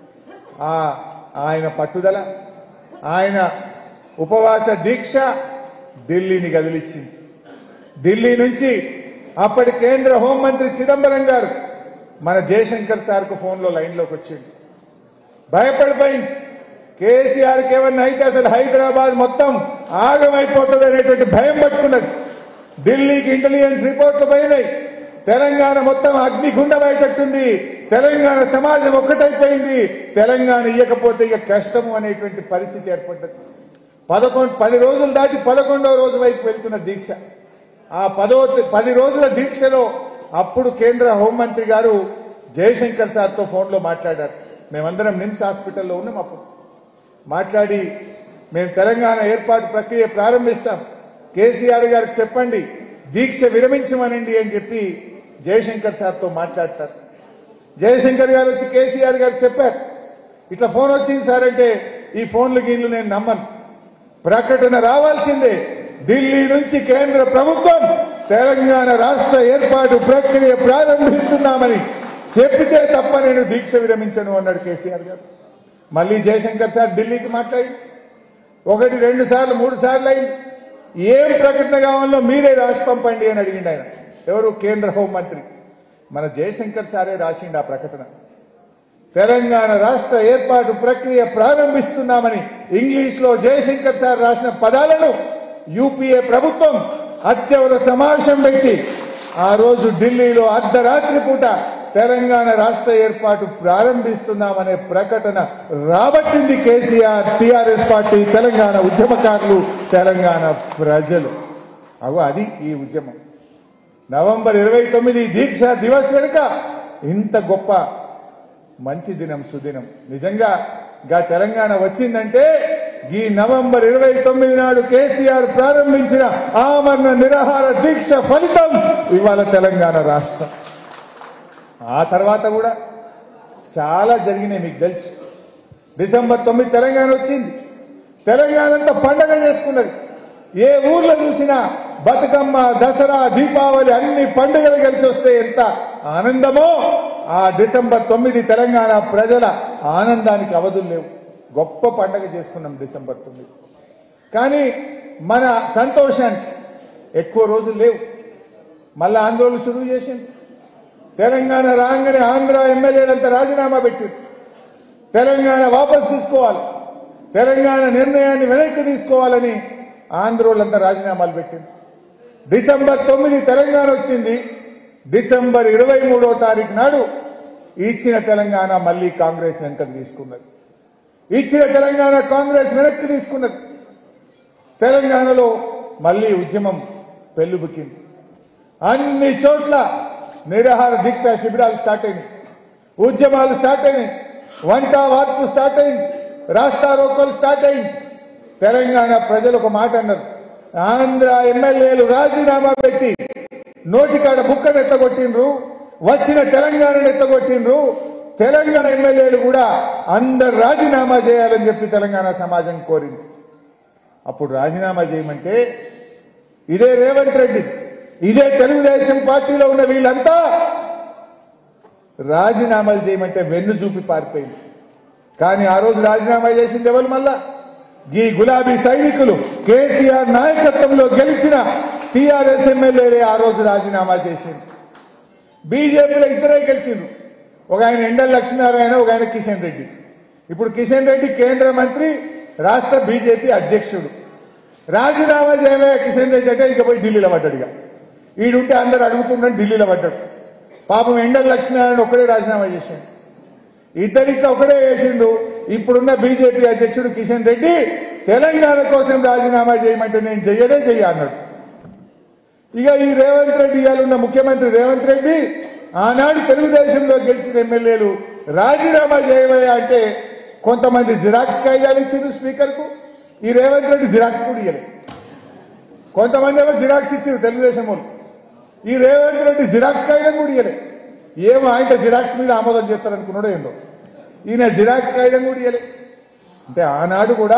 ఆయన పట్టుదల, ఆయన ఉపవాస దీక్ష ఢిల్లీని కదిలిచ్చింది. ఢిల్లీ నుంచి అప్పటి కేంద్ర హోంమంత్రి చిదంబరం గారు మన జయశంకర్ సార్కు ఫోన్లో లైన్లోకి వచ్చింది. భయపడిపోయింది. కేసీఆర్కి ఏమన్నా అయితే అసలు హైదరాబాద్ మొత్తం ఆగమైపోతుంది అనేటువంటి భయం పట్టుకున్నది. ఢిల్లీకి ఇంటెలిజెన్స్ రిపోర్ట్లు పోయినాయి. తెలంగాణ మొత్తం అగ్నిగుండమయ్యేటట్టుంది, తెలంగాణ సమాజం ఒక్కటైపోయింది, తెలంగాణ ఇయ్యకపోతే ఇక కష్టము అనేటువంటి పరిస్థితి ఏర్పడ్డది. 10 రోజులు దాటి 11వ రోజు వైపు వెళ్తున్న దీక్ష. ఆ 10 రోజుల దీక్షలో అప్పుడు కేంద్ర హోంమంత్రి గారు జయశంకర్ సార్తో ఫోన్లో మాట్లాడారు. మేమందరం నిమ్స్ హాస్పిటల్లో ఉన్నాం. అప్పుడు మాట్లాడి మేము తెలంగాణ ఏర్పాటు ప్రక్రియ ప్రారంభిస్తాం, కేసీఆర్ గారికి చెప్పండి దీక్ష విరమించమనండి అని చెప్పి జయశంకర్ సార్తో మాట్లాడతారు. జయశంకర్ గారు వచ్చి కేసీఆర్ గారికి చెప్పారు, ఇట్లా ఫోన్ వచ్చింది సార్ అంటే, ఈ ఫోన్లు గీన్లు నేను నమ్మను, ప్రకటన రావాల్సిందే, ఢిల్లీ నుంచి కేంద్ర ప్రభుత్వం తెలంగాణ రాష్ట్ర ఏర్పాటు ప్రక్రియ ప్రారంభిస్తున్నామని చెప్పితే తప్ప నేను దీక్ష విరమించను అన్నాడు కేసీఆర్ గారు. మళ్ళీ జయశంకర్ సార్ ఢిల్లీకి మాట్లాడి 1, 2 సార్లు 3 సార్లు అయింది. ఏం ప్రకటన కావాలో మీరే రాసి పంపండి అని అడిగిండు ఆయన. ఎవరు? కేంద్ర హోంమంత్రి మన జయశంకర్ సారే రాసిండు ఆ ప్రకటన. తెలంగాణ రాష్ట్ర ఏర్పాటు ప్రక్రియ ప్రారంభిస్తున్నామని ఇంగ్లీష్ లో జయశంకర్ సార్ రాసిన పదాలను యూపీఏ ప్రభుత్వం అత్యవసర సమావేశం పెట్టి ఆ రోజు ఢిల్లీలో అర్ధరాత్రి పూట తెలంగాణ రాష్ట్ర ఏర్పాటు ప్రారంభిస్తున్నామనే ప్రకటన రాబట్టింది కేసీఆర్, టీఆర్ఎస్ పార్టీ, తెలంగాణ ఉద్యమకారులు, తెలంగాణ ప్రజలు. అది ఈ ఉద్యమం. నవంబర్ 29 దీక్షా దివస్ వెనుక ఇంత గొప్ప మంచి దినం, సుదినం. నిజంగా తెలంగాణ వచ్చిందంటే ఈ నవంబర్ 29 నాడు కేసీఆర్ ప్రారంభించిన ఆమరణ నిరాహార దీక్ష ఫలితం ఇవాళ తెలంగాణ రాష్ట్రం. ఆ తర్వాత కూడా చాలా జరిగినాయి, మీకు తెలుసు. డిసెంబర్ 9 తెలంగాణ వచ్చింది. తెలంగాణ అంతా పండగ చేసుకున్నది. ఏ ఊర్లో చూసినా బతుకమ్మ, దసరా, దీపావళి అన్ని పండుగలు కలిసి వస్తే ఎంత ఆనందమో ఆ డిసెంబర్ 9 తెలంగాణ ప్రజల ఆనందానికి అవధులు లేవు. గొప్ప పండగ చేసుకున్నాం డిసెంబర్ 9. కానీ మన సంతోషానికి ఎక్కువ రోజులు లేవు. మళ్ళా ఆందోళన శురువు చేసింది. తెలంగాణ రాగానే ఆంధ్ర ఎమ్మెల్యేలంతా రాజీనామా పెట్టారు. తెలంగాణ వాపసు తీసుకోవాలి, తెలంగాణ నిర్ణయాన్ని వెనక్కి తీసుకోవాలని ఆంధ్రోళ్ళంతా రాజీనామాలు పెట్టింది. డిసెంబర్ 9 తెలంగాణ వచ్చింది. డిసెంబర్ 23వ తారీఖు నాడు ఇచ్చిన తెలంగాణ మళ్లీ కాంగ్రెస్ వెనక్కి తీసుకున్నది. ఇచ్చిన తెలంగాణ కాంగ్రెస్ వెనక్కి తీసుకున్నది. తెలంగాణలో మళ్లీ ఉద్యమం పెళ్లిబుకింది. అన్ని చోట్ల నిరాహార దీక్ష శిబిరాలు స్టార్ట్ అయినాయి, ఉద్యమాలు స్టార్ట్ అయినాయి, వంట వార్పు స్టార్ట్ అయింది, రాస్తా రోకోలు స్టార్ట్ అయింది. తెలంగాణ ప్రజలు ఒక మాట అన్నారు, ఆంధ్ర ఎమ్మెల్యేలు రాజీనామా పెట్టి నోటికాడ బుక్కను ఎత్తగొట్టిండ్రు, వచ్చిన తెలంగాణను ఎత్తగొట్టిండ్రు, తెలంగాణ ఎమ్మెల్యేలు కూడా అందరు రాజీనామా చేయాలని చెప్పి తెలంగాణ సమాజం కోరింది. అప్పుడు రాజీనామా చేయమంటే ఇదే రేవంత్ రెడ్డి, ఇదే తెలుగుదేశం పార్టీలో ఉన్న వీళ్ళంతా రాజీనామాలు చేయమంటే వెన్ను చూపి పారిపోయింది. కానీ ఆ రోజు రాజీనామా చేసింది ఎవరు? మళ్ళా ఈ గులాబీ సైనికులు, కేసీఆర్ నాయకత్వంలో గెలిచిన టీఆర్ఎస్ ఎమ్మెల్యేలే ఆ రోజు రాజీనామా చేసింది. బీజేపీలో ఇద్దరే గెలిచిండ్రు, ఒక ఆయన ఎండల లక్ష్మీనారాయణ, ఒక ఆయన కిషన్ రెడ్డి. ఇప్పుడు కిషన్ రెడ్డి కేంద్ర మంత్రి, రాష్ట్ర బీజేపీ అధ్యక్షుడు. రాజీనామా చేయవే కిషన్ రెడ్డి అంటే ఇక పోయి ఢిల్లీలో పడ్డాడుగా. ఈడుంటే అందరు అడుగుతున్నాడు, ఢిల్లీలో పడ్డాడు. పాపం ఎండల లక్ష్మీనారాయణ ఒక్కడే రాజీనామా చేశాడు. ఇద్దరిట్లో ఒకటే చేసిండు. ఇప్పుడున్న బీజేపీ అధ్యక్షుడు కిషన్ రెడ్డి తెలంగాణ కోసం రాజీనామా చేయమంటే నేను చెయ్య అన్నాడు. ఇక ఈ రేవంత్ రెడ్డి, ఇవాళ ముఖ్యమంత్రి రేవంత్ రెడ్డి ఆనాడు తెలుగుదేశంలో గెలిచిన ఎమ్మెల్యేలు రాజీనామా చేయవయ్యా అంటే కొంతమంది జిరాక్స్ కాగితాలు ఇచ్చిండ్రు స్పీకర్ కు. ఈ రేవంత్ రెడ్డి జిరాక్స్ కూడా ఇయ్యలేదు. కొంతమంది ఏమో జిరాక్స్ ఇచ్చిండ్రు తెలుగుదేశం వాళ్ళు, ఈ రేవంత్ రెడ్డి జిరాక్స్ కాగితం కూడా ఇయ్యలేదు. ఏమో ఆయన జిరాక్స్ మీద ఆమోదం చేస్తారనుకున్నాడో ఏందో, ఈయన జిరాక్స్ కాగితం కూడా ఇయ్యలేదు. అంటే ఆనాడు కూడా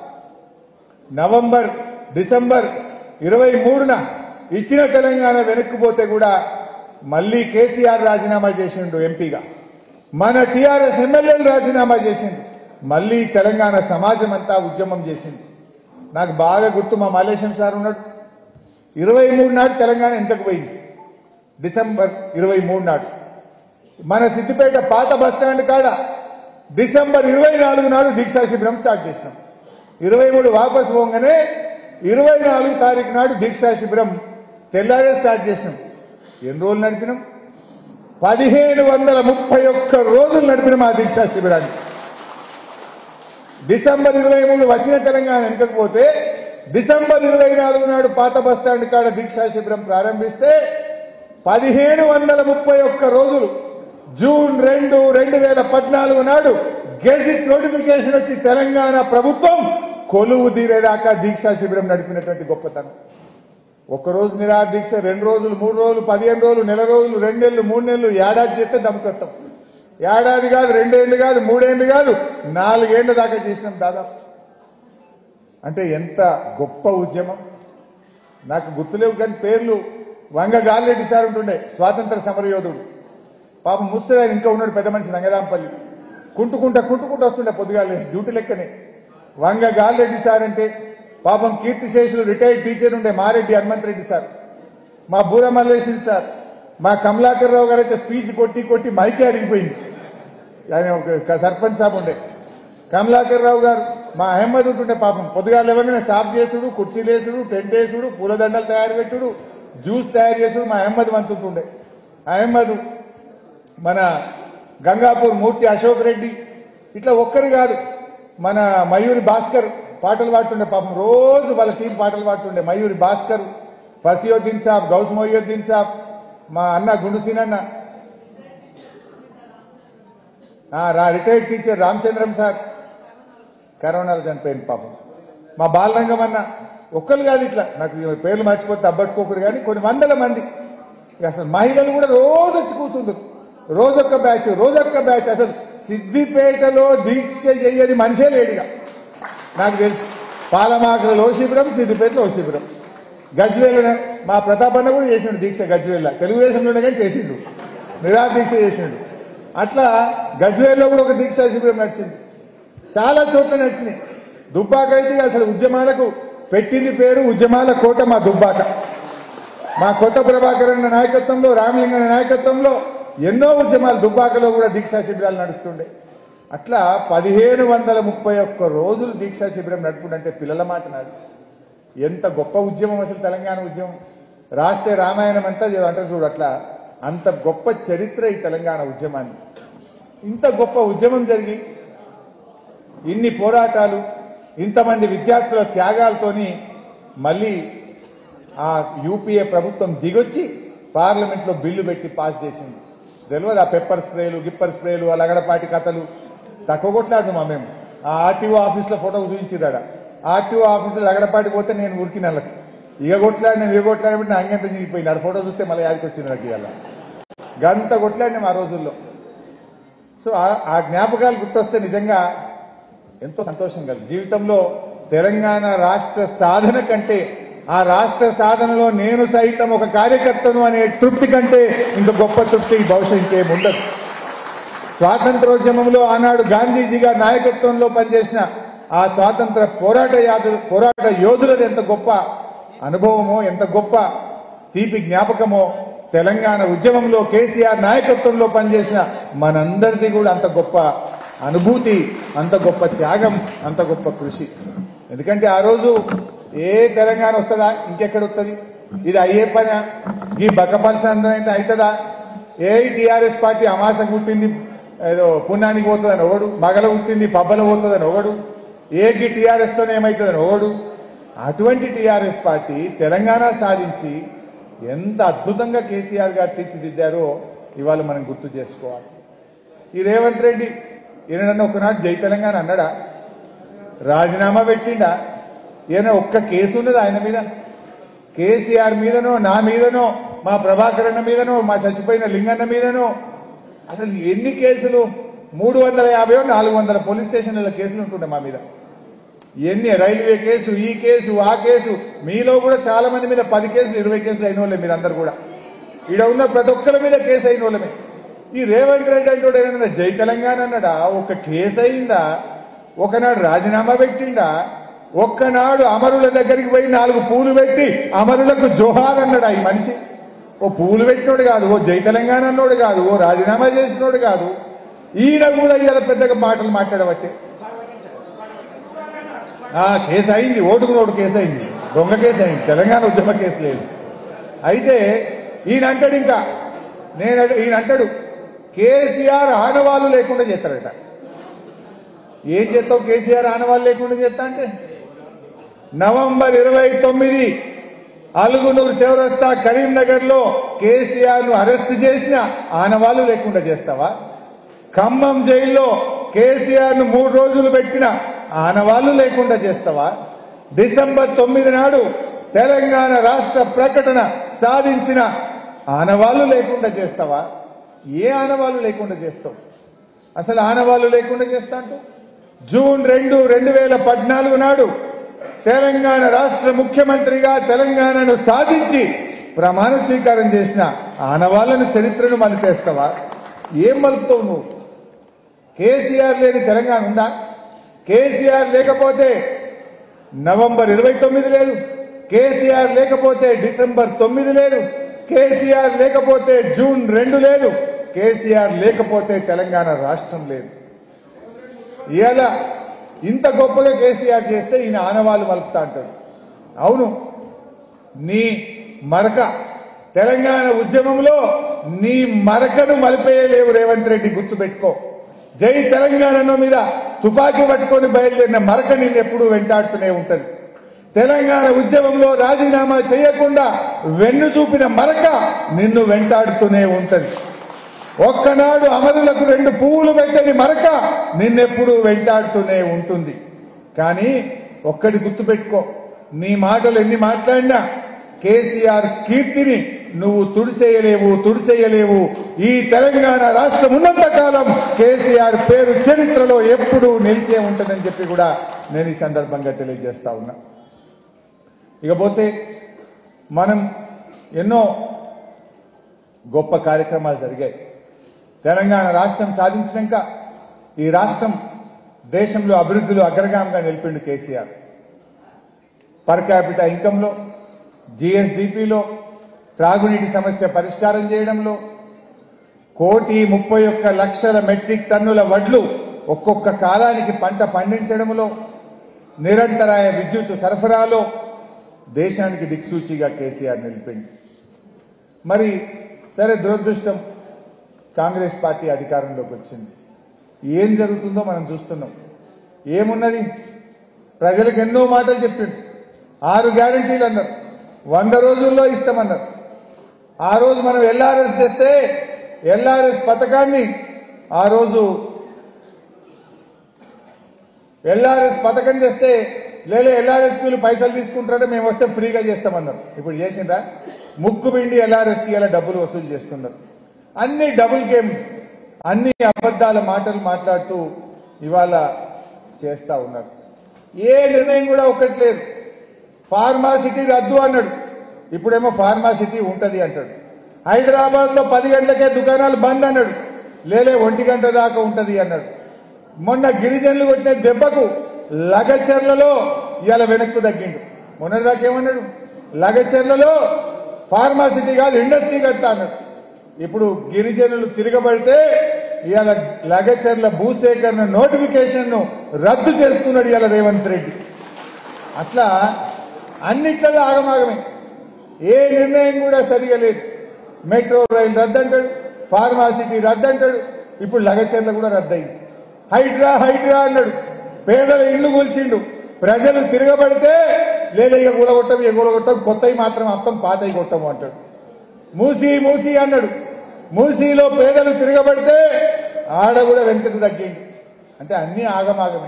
డిసెంబర్ 23న ఇచ్చిన తెలంగాణ వెనక్కిపోతే కూడా మళ్లీ కేసీఆర్ రాజీనామా చేసిండు ఎంపీగా, మన టీఆర్ఎస్ ఎమ్మెల్యేలు రాజీనామా చేసిండు, మళ్లీ తెలంగాణ సమాజం అంతా ఉద్యమం చేసింది. నాకు బాగా గుర్తు, మా మల్లేశం సార్ ఉన్నాడు. 23 నాడు తెలంగాణ ఎంతకు పోయింది? డిసెంబర్ 23 నాడు మన సిద్దిపేట పాత బస్టాండ్ కాడ డిసెంబర్ 24 నాడు దీక్షా శిబిరం స్టార్ట్ చేసినాం. 23 వాపసు పోగానే 24 తారీఖు నాడు దీక్షా శిబిరం తెల్లారే స్టార్ట్ చేసినాం. ఎన్ని రోజులు నడిపినాం? 1531 రోజులు నడిపినాం ఆ దీక్షా శిబిరాన్ని. డిసెంబర్ 23 వచ్చిన తెలంగాణ వెనకపోతే డిసెంబర్ 24 నాడు పాత బస్టాండ్ కాడ దీక్షా శిబిరం ప్రారంభిస్తే 1531 రోజులు జూన్ 2, 2014 నాడు గెజిట్ నోటిఫికేషన్ వచ్చి తెలంగాణ ప్రభుత్వం కొలువు తీరేదాకా దీక్షా శిబిరం నడిపినటువంటి గొప్పతనం. ఒక్కరోజు నిరాహార దీక్ష, 2 రోజులు, 3 రోజులు, 15 రోజులు, నెల రోజులు, 2 నెలలు, 3 నెలలు, ఏడాది చేస్తే దమ్ముకొత్తాం. ఏడాది కాదు, 2 ఏళ్లు కాదు, 3 ఏళ్లు కాదు, 4 ఏళ్ల దాకా చేసినాం దాదాపు. అంటే ఎంత గొప్ప ఉద్యమం. నాకు గుర్తులేవు కానీ పేర్లు. వంగ గాలిరెడ్డి సార్ ఉంటుండే, స్వాతంత్ర సమరయోధుడు. పాపం ముసలి ఇంకా ఉన్నాడు, పెద్ద మనిషి, రంగదాంపల్లి. కుంటుకుంటా వస్తుండే పొద్దుగాలు డ్యూటీ లెక్కనే. వంగ గాలిరెడ్డి సార్ అంటే పాపం కీర్తిశేషులు రిటైర్డ్ టీచర్ ఉండే మారెడ్డి హనుమంత్ రెడ్డి సార్, మా బూర మల్లేశ్వరి సార్, మా కమలాకర్ రావు గారు అయితే స్పీచ్ కొట్టి కొట్టి మైకే అడిగిపోయింది. ఆయన ఒక సర్పంచ్ సాబ్ ఉండే కమలాకర్ రావు గారు, మా అహ్మద్ ఉంటుండే పాపం పొద్దుగాలు ఇవ్వగానే సాఫ్ చేసుడు, కుర్చీలు వేసుడు, టెంట్ వేసుడు, పూలదండలు తయారు పెట్టుడు, జ్యూస్ తయారు చేసుడు మా అహ్మద్ వంతుంటుండే. అహ్మద్, మన గంగాపూర్ మూర్తి అశోక్ రెడ్డి, ఇట్లా ఒక్కరు కాదు, మన మయూరి భాస్కర్ పాటలు పాడుతుండే పాపం, రోజు వాళ్ళ టీం పాటలు పాడుతుండే. మయూరి భాస్కర్, ఫసియుద్దీన్ సాబ్, గౌస్ మొయ్యుద్దీన్ సాబ్, మా అన్న గుండుసీనన్న, రిటైర్డ్ టీచర్ రామచంద్రం సార్ కరోనాలో చనిపోయింది పాపం. మా బాలరంగం అన్న, ఒక్కరు కాదు, ఇట్లా నాకు పేర్లు మర్చిపోతే అబ్బట్టుకోకూడదు కానీ కొన్ని వందల మంది. అసలు మహిళలు కూడా రోజు వచ్చి కూర్చుంటారు, రోజొక్క బ్యాచ్. అసలు సిద్దిపేటలో దీక్ష చెయ్యని మనిషే లేడుగా నాకు తెలుసు. పాలమాకలలో శిబిరం, సిద్దిపేటలో శిబిరం, గజ్వేల్ మా ప్రతాపన్న కూడా చేసిండు దీక్ష. గజ్వేల్ తెలుగుదేశంలోనే కానీ చేసిండు, నిరాహార దీక్ష చేసిండు. అట్లా గజ్వేల్లో కూడా ఒక దీక్షా శిబిరం నడిచింది, చాలా చోట్ల నడిచినాయి. దుబ్బాక అయితే అసలు ఉద్యమాలకు పెట్టింది పేరు ఉద్యమాల కోట మా దుబ్బాక. మా కొత్త ప్రభాకర్ అన్న నాయకత్వంలో, రామలింగన్న నాయకత్వంలో ఎన్నో ఉద్యమాలు దుబ్బాకలో కూడా దీక్షా శిబిరాలు నడుస్తుండే. అట్లా 1531 రోజులు దీక్షా శిబిరం నడుపుకుంటే పిల్లల మాట నాది. ఎంత గొప్ప ఉద్యమం అసలు తెలంగాణ ఉద్యమం. రాస్తే రామాయణం అంతా అంటారు చూడు, అట్లా అంత గొప్ప చరిత్ర ఈ తెలంగాణ ఉద్యమాన్ని. ఇంత గొప్ప ఉద్యమం జరిగి ఇన్ని పోరాటాలు, ఇంతమంది విద్యార్థుల త్యాగాలతోని మళ్ళీ ఆ యూపీఏ ప్రభుత్వం దిగొచ్చి పార్లమెంట్లో బిల్లు పెట్టి పాస్ చేసింది. తెలియదు ఆ పెప్పర్ స్ప్రేలు, గిప్పర్ స్ప్రేలు, ఆ లగడపాటి కథలు తక్కువ కొట్లాడుతున్నాం మేము. ఆ ఆర్టీఓ ఆఫీస్లో ఫోటో చూపించిరాడ, ఆర్టీఓ ఆఫీసులో లగడపాటి పోతే నేను ఉరికి నెలకు ఇక కొట్లాడినట్టు నా అంగంత చిరిగిపోయింది. ఆడ ఫోటో చూస్తే మళ్ళీ యాదికి వచ్చింది నాకు ఇవాళ. గంత కొట్లాడినాం ఆ రోజుల్లో. సో ఆ జ్ఞాపకాలు గుర్తొస్తే నిజంగా ఎంతో సంతోషం కలిగి జీవితంలో తెలంగాణ రాష్ట్ర సాధన కంటే, ఆ రాష్ట్ర సాధనలో నేను సైతం ఒక కార్యకర్తను అనే తృప్తి కంటే ఇంత గొప్ప తృప్తి బహుశా ఇంకేముండదు. స్వాతంత్రోద్యమంలో ఆనాడు గాంధీజీ గారి నాయకత్వంలో పనిచేసిన ఆ స్వాతంత్ర పోరాట యోధులది ఎంత గొప్ప అనుభవమో, ఎంత గొప్ప తీపి జ్ఞాపకమో, తెలంగాణ ఉద్యమంలో కేసీఆర్ నాయకత్వంలో పనిచేసిన మనందరిది కూడా అంత గొప్ప అనుభూతి, అంత గొప్ప త్యాగం, అంత గొప్ప కృషి. ఎందుకంటే ఆ రోజు ఏ తెలంగాణ వస్తుందా, ఇంకెక్కడ వస్తుంది, ఇది అయ్యే పని, ఈ బక్కపల్స అందరైతే అవుతుందా, ఏ టీఆర్ఎస్ పార్టీ అమాస పుట్టింది ఏదో పుణ్యానికి పోతుందని ఒకడు, మగల పుట్టింది పబ్బల పోతుందని ఒకడు, ఏకి టీఆర్ఎస్ తోనే ఏమవుతుందని ఒకడు. అటువంటి టీఆర్ఎస్ పార్టీ తెలంగాణ సాధించి ఎంత అద్భుతంగా కేసీఆర్ గారు తీర్చిదిద్దారో ఇవాళ మనం గుర్తు చేసుకోవాలి. ఈ రేవంత్ రెడ్డి ఈయనన్నా ఒకనాడు జై తెలంగాణ అన్నాడా, రాజీనామా పెట్టిండా, ఈయన ఒక్క కేసు ఉన్నది ఆయన మీద? కేసీఆర్ మీదనో, నా మీదనో, మా ప్రభాకర్ అన్న మీదనో, మా చచ్చిపోయిన లింగన్న మీదనో అసలు ఎన్ని కేసులు? 350 400 పోలీస్ స్టేషన్ల కేసులు ఉంటుండే మా మీద. ఎన్ని రైల్వే కేసు, ఈ కేసు, ఆ కేసు, మీలో కూడా చాలా మంది మీద 10 కేసులు 20 కేసులు అయిన వాళ్ళే మీరందరూ కూడా. ఈడ ఉన్న ప్రతి ఒక్కరి మీద కేసు అయిన వాళ్ళమే. ఈ రేవంత్ రెడ్డి అంటే ఏమన్నా జై తెలంగాణ అన్నాడా? ఒక్క కేసు అయిందా? ఒకనాడు రాజీనామా పెట్టిండా? ఒక్కనాడు అమరుల దగ్గరికి పోయి 4 పూలు పెట్టి అమరులకు జోహార్ అన్నాడా ఈ మనిషి? ఓ పూలు పెట్టినోడు కాదు, ఓ జై తెలంగాణ అన్నోడు కాదు, ఓ రాజీనామా చేసినోడు కాదు. ఈయన కూడా ఇవాళ పెద్దగా మాటలు మాట్లాడబట్టే కేసు అయింది, ఓటుకునోడు కేసు అయింది, దొంగ కేసు అయింది, తెలంగాణ ఉద్యమ కేసు లేదు. అయితే ఈయన అంటాడు, ఇంకా ఈయన అంటాడు కేసీఆర్ ఆనవాళ్ళు లేకుండా చేస్తారట. ఏం చేస్తావు కేసీఆర్ ఆనవాళ్ళు లేకుండా చేస్తా అంటే? నవంబర్ 29 అలుగునూరు చౌరస్తా కరీంనగర్ లో కేసీఆర్ ను అరెస్ట్ చేసిన ఆనవాళ్లు లేకుండా చేస్తావా? ఖమ్మం జైల్లో కేసీఆర్ ను 3 రోజులు పెట్టిన ఆనవాళ్లు లేకుండా చేస్తావా? డిసెంబర్ 9 నాడు తెలంగాణ రాష్ట్ర ప్రకటన సాధించిన ఆనవాళ్లు లేకుండా చేస్తావా? ఏ ఆనవాళ్లు లేకుండా చేస్తావు? అసలు ఆనవాళ్లు లేకుండా చేస్తా అంటూ జూన్ 2, 2014 నాడు తెలంగాణ రాష్ట్ర ముఖ్యమంత్రిగా తెలంగాణను సాధించి ప్రమాణ స్వీకారం చేసిన ఆనవాళ్లను చరిత్రను మలిపేస్తావా? ఏం మలుపుతావు నువ్వు? కేసీఆర్ లేని తెలంగాణ ఉందా? కేసీఆర్ లేకపోతే నవంబర్ 29 లేదు, కేసీఆర్ లేకపోతే డిసెంబర్ 9 లేదు, కేసీఆర్ లేకపోతే జూన్ 2 లేదు, కేసీఆర్ లేకపోతే తెలంగాణ రాష్ట్రం లేదు. ఇవాళ ఇంత గొప్పగా కేసీఆర్ చేస్తే ఈయన ఆనవాళ్ళు మలుపుతా అంటాడు. అవును, నీ మరక తెలంగాణ ఉద్యమంలో నీ మరకను మలిపేయలేవు రేవంత్ రెడ్డి, గుర్తుపెట్టుకో. జై తెలంగాణ మీద తుపాకీ పట్టుకొని బయలుదేరిన మరక నిన్ను ఎప్పుడూ వెంటాడుతూనే ఉంటది. తెలంగాణ ఉద్యమంలో రాజీనామా చేయకుండా వెన్ను చూపిన మరక నిన్ను వెంటాడుతూనే ఉంటది. ఒక్కనాడు అమరులకు 2 పువ్వులు పెట్టని మరక నిన్నెప్పుడూ వెంటాడుతూనే ఉంటుంది. కానీ ఒక్కటి గుర్తుపెట్టుకో, నీ మాటలు ఎన్ని మాట్లాడినా కేసీఆర్ కీర్తిని నువ్వు తుడిసేయలేవు. ఈ తెలంగాణ రాష్ట్రం ఉన్నంత కాలం కేసీఆర్ పేరు చరిత్రలో ఎప్పుడూ నిలిచే ఉంటుందని చెప్పి కూడా నేను ఈ సందర్భంగా తెలియజేస్తా ఉన్నా. ఇకపోతే మనం ఎన్నో గొప్ప కార్యక్రమాలు జరిగాయి. తెలంగాణ రాష్ట్రం సాధించినాక ఈ రాష్ట్రం దేశంలో అభివృద్ధిలో అగ్రగామిగా నిలిపిండు కేసీఆర్. పర్ క్యాపిటల్ ఇన్కంలో, జీఎస్డీపీలో, త్రాగునీటి సమస్య పరిష్కారం చేయడంలో, 1,31,00,000 మెట్రిక్ టన్నుల వడ్లు ఒక్కొక్క కాలానికి పంట పండించడంలో, నిరంతరాయ విద్యుత్ సరఫరాలో దేశానికి దిక్సూచిగా కేసీఆర్ నిలిపిండు. మరి సరే, దురదృష్టం కాంగ్రెస్ పార్టీ అధికారంలోకి వచ్చింది. ఏం జరుగుతుందో మనం చూస్తున్నాం. ఏమున్నది, ప్రజలకు ఎన్నో మాటలు చెప్పిండు. 6 గ్యారంటీలు అన్నారు, 100 రోజుల్లో ఇస్తామన్నారు. ఆ రోజు మనం ఎల్ఆర్ఎస్ తెస్తే ఎల్ఆర్ఎస్ పథకాన్ని ఆ రోజు ఎల్ఆర్ఎస్ పథకం తెస్తే ఎల్ఆర్ఎస్ కి పైసలు తీసుకుంటారంటే మేము వస్తే ఫ్రీగా చేస్తామన్నారు. ఇప్పుడు చేసిండ్రా? ముక్కు పిండి ఎల్ఆర్ఎస్ కి ఇలా డబ్బులు వసూలు చేస్తున్నారు. అన్ని డబుల్ గేమ్, అన్ని అబద్దాల మాటలు మాట్లాడుతూ ఇవాళ చేస్తా ఉన్నారు. ఏ నిర్ణయం కూడా ఒక్కట్లేదు. ఫార్మాసిటీ రద్దు అన్నాడు, ఇప్పుడేమో ఫార్మాసిటీ ఉంటది అంటాడు. హైదరాబాద్ లో 10 గంటలకే దుకాణాలు బంద్ అన్నాడు, 1 గంట దాకా ఉంటది అన్నాడు. మొన్న గిరిజనులు కొట్టిన దెబ్బకు లగచర్లలో ఇవాళ వెనక్కు తగ్గిండు. మొన్నటిదాకా ఏమన్నాడు, లగచర్లలో ఫార్మాసిటీ కాదు ఇండస్ట్రీ కడతా అన్నాడు. ఇప్పుడు గిరిజనులు తిరగబడితే ఇవాళ లగచర్ల భూసేకరణ నోటిఫికేషన్ ను రద్దు చేసుకున్నాడు ఇవాళ రేవంత్ రెడ్డి. అట్లా అన్నిట్లలో ఆగమాగమే, ఏ నిర్ణయం కూడా సరిగా లేదు. మెట్రో రైలు రద్దంటాడు, ఫార్మాసిటీ రద్దంటాడు, ఇప్పుడు లగచర్ల కూడా రద్దయింది. హైడ్రా అన్నాడు, పేదల ఇళ్లు కూల్చిండు. ప్రజలు తిరగబడితే ఇక కూలగొట్టం, కొత్తవి మాత్రం అర్థం, పాతవి కొట్టము అంటాడు. మూసి అన్నాడు, మూసీలో పేదలు తిరగబడితే ఆడ కూడా వెంటకు తగ్గింది. అంటే అన్ని ఆగమాగమే.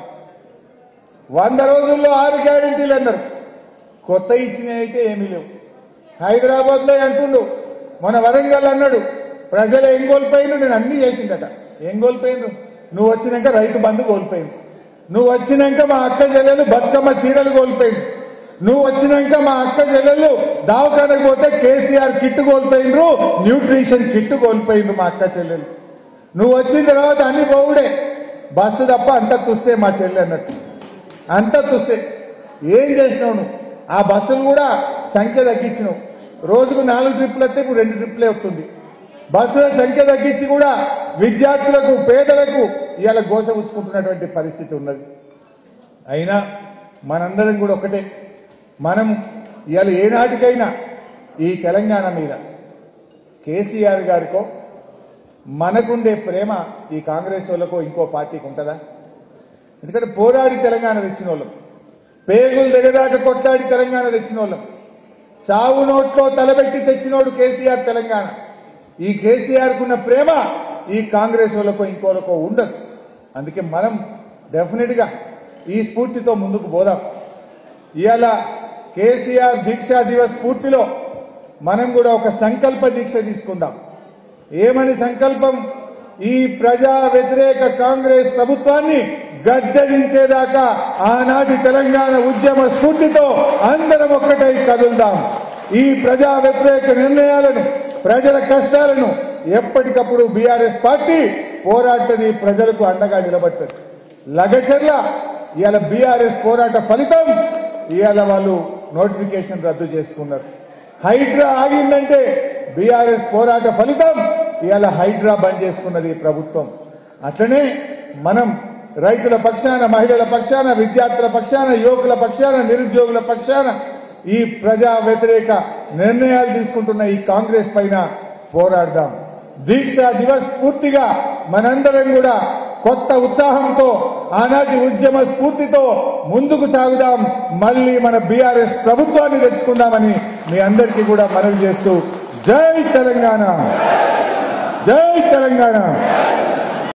100 రోజుల్లో 6 గ్యారెంటీలు అన్నారు, కొత్త ఇచ్చినవి అయితే ఏమీ లేవు. హైదరాబాద్ లో అంటుండు, మన వరంగల్ అన్నాడు, ప్రజలు ఏం కోల్పోయిండు, నేను అన్ని చేసిందట. ఏం కోల్పోయిండు? నువ్వు వచ్చినాక రైతు బంధు కోల్పోయింది, నువ్వు వచ్చినాక మా అక్క చెల్లెలు బతుకమ్మ చీరలు కోల్పోయింది, నువ్వు వచ్చినాక మా అక్క చెల్లెలు దావకానకు పోతే కేసీఆర్ కిట్ కోల్పోయిండ్రు, న్యూట్రిషన్ కిట్ కోల్పోయిండ్రు మా అక్క చెల్లెలు. నువ్వు వచ్చిన తర్వాత అన్ని పోవుడే, బస్సు తప్ప అంత తుస్సే మా చెల్లె అన్నట్టు, అంత తుస్సే. ఏం చేసినావు నువ్వు? ఆ బస్సులు కూడా సంఖ్య తగ్గించినావు. రోజుకు 4 ట్రిప్పులు వస్తే ఇప్పుడు 2 ట్రిప్పులే వస్తుంది. బస్సుల సంఖ్య తగ్గించి కూడా విద్యార్థులకు, పేదలకు ఇవాళ గోస ఉంచుకుంటున్నటువంటి పరిస్థితి ఉన్నది. అయినా మనందరం కూడా ఒకటే, మనం ఇవాళ ఏనాటికైనా ఈ తెలంగాణ మీద కేసీఆర్ గారికో మనకుండే ప్రేమ ఈ కాంగ్రెస్ వాళ్ళకో ఇంకో పార్టీకి ఉంటుందా? ఎందుకంటే పోరాడి తెలంగాణ తెచ్చిన వాళ్ళం, పేగులు దిగదాకా కొట్లాడి తెలంగాణ తెచ్చిన వాళ్ళం, చావు నోట్లో తలబెట్టి తెచ్చినోడు కేసీఆర్ తెలంగాణ. ఈ కేసీఆర్ కున్న ప్రేమ ఈ కాంగ్రెస్ వాళ్ళకో ఇంకోలకో ఉండదు. అందుకే మనం డెఫినెట్ గా ఈ స్ఫూర్తితో ముందుకు పోదాం. ఇవాళ కేసీఆర్ దీక్షా దివస్ స్ఫూర్తిలో మనం కూడా ఒక సంకల్ప దీక్ష తీసుకుందాం. ఏమని సంకల్పం? ఈ ప్రజా వ్యతిరేక కాంగ్రెస్ ప్రభుత్వాన్ని గద్దెదించేదాకా ఆనాటి తెలంగాణ ఉద్యమ స్ఫూర్తితో అందరం ఒక్కటై కదులుదాం. ఈ ప్రజా వ్యతిరేక నిర్ణయాలను, ప్రజల కష్టాలను ఎప్పటికప్పుడు బీఆర్ఎస్ పార్టీ పోరాటది, ప్రజలకు అండగా నిలబడుతుంది. లగచర్ల ఇవాళ బీఆర్ఎస్ పోరాట ఫలితం ఇవాళ వాళ్ళు నోటిఫికేషన్ రద్దు చేసుకున్నారు. హైడ్రా ఆగిందంటే బీఆర్ఎస్ పోరాట ఫలితం. ఇవాళ హైడ్రా బంద్ చేసుకున్నది ఈ ప్రభుత్వం. అట్లనే మనం రైతుల పక్షాన, మహిళల పక్షాన, విద్యార్థుల పక్షాన, యువకుల పక్షాన, నిరుద్యోగుల పక్షాన ఈ ప్రజా వ్యతిరేక నిర్ణయాలు తీసుకుంటున్న ఈ కాంగ్రెస్ పైన పోరాడదాం. దీక్షా దివస్ పూర్తిగా మనందరం కూడా కొత్త ఉత్సాహంతో, ఆనాటి ఉద్యమ స్ఫూర్తితో ముందుకు సాగుదాం. మళ్ళీ మన బీఆర్ఎస్ ప్రభుత్వాన్ని తెచ్చుకుందామని మీ అందరికీ కూడా మనవి చేస్తూ జై తెలంగాణ, జై తెలంగాణ.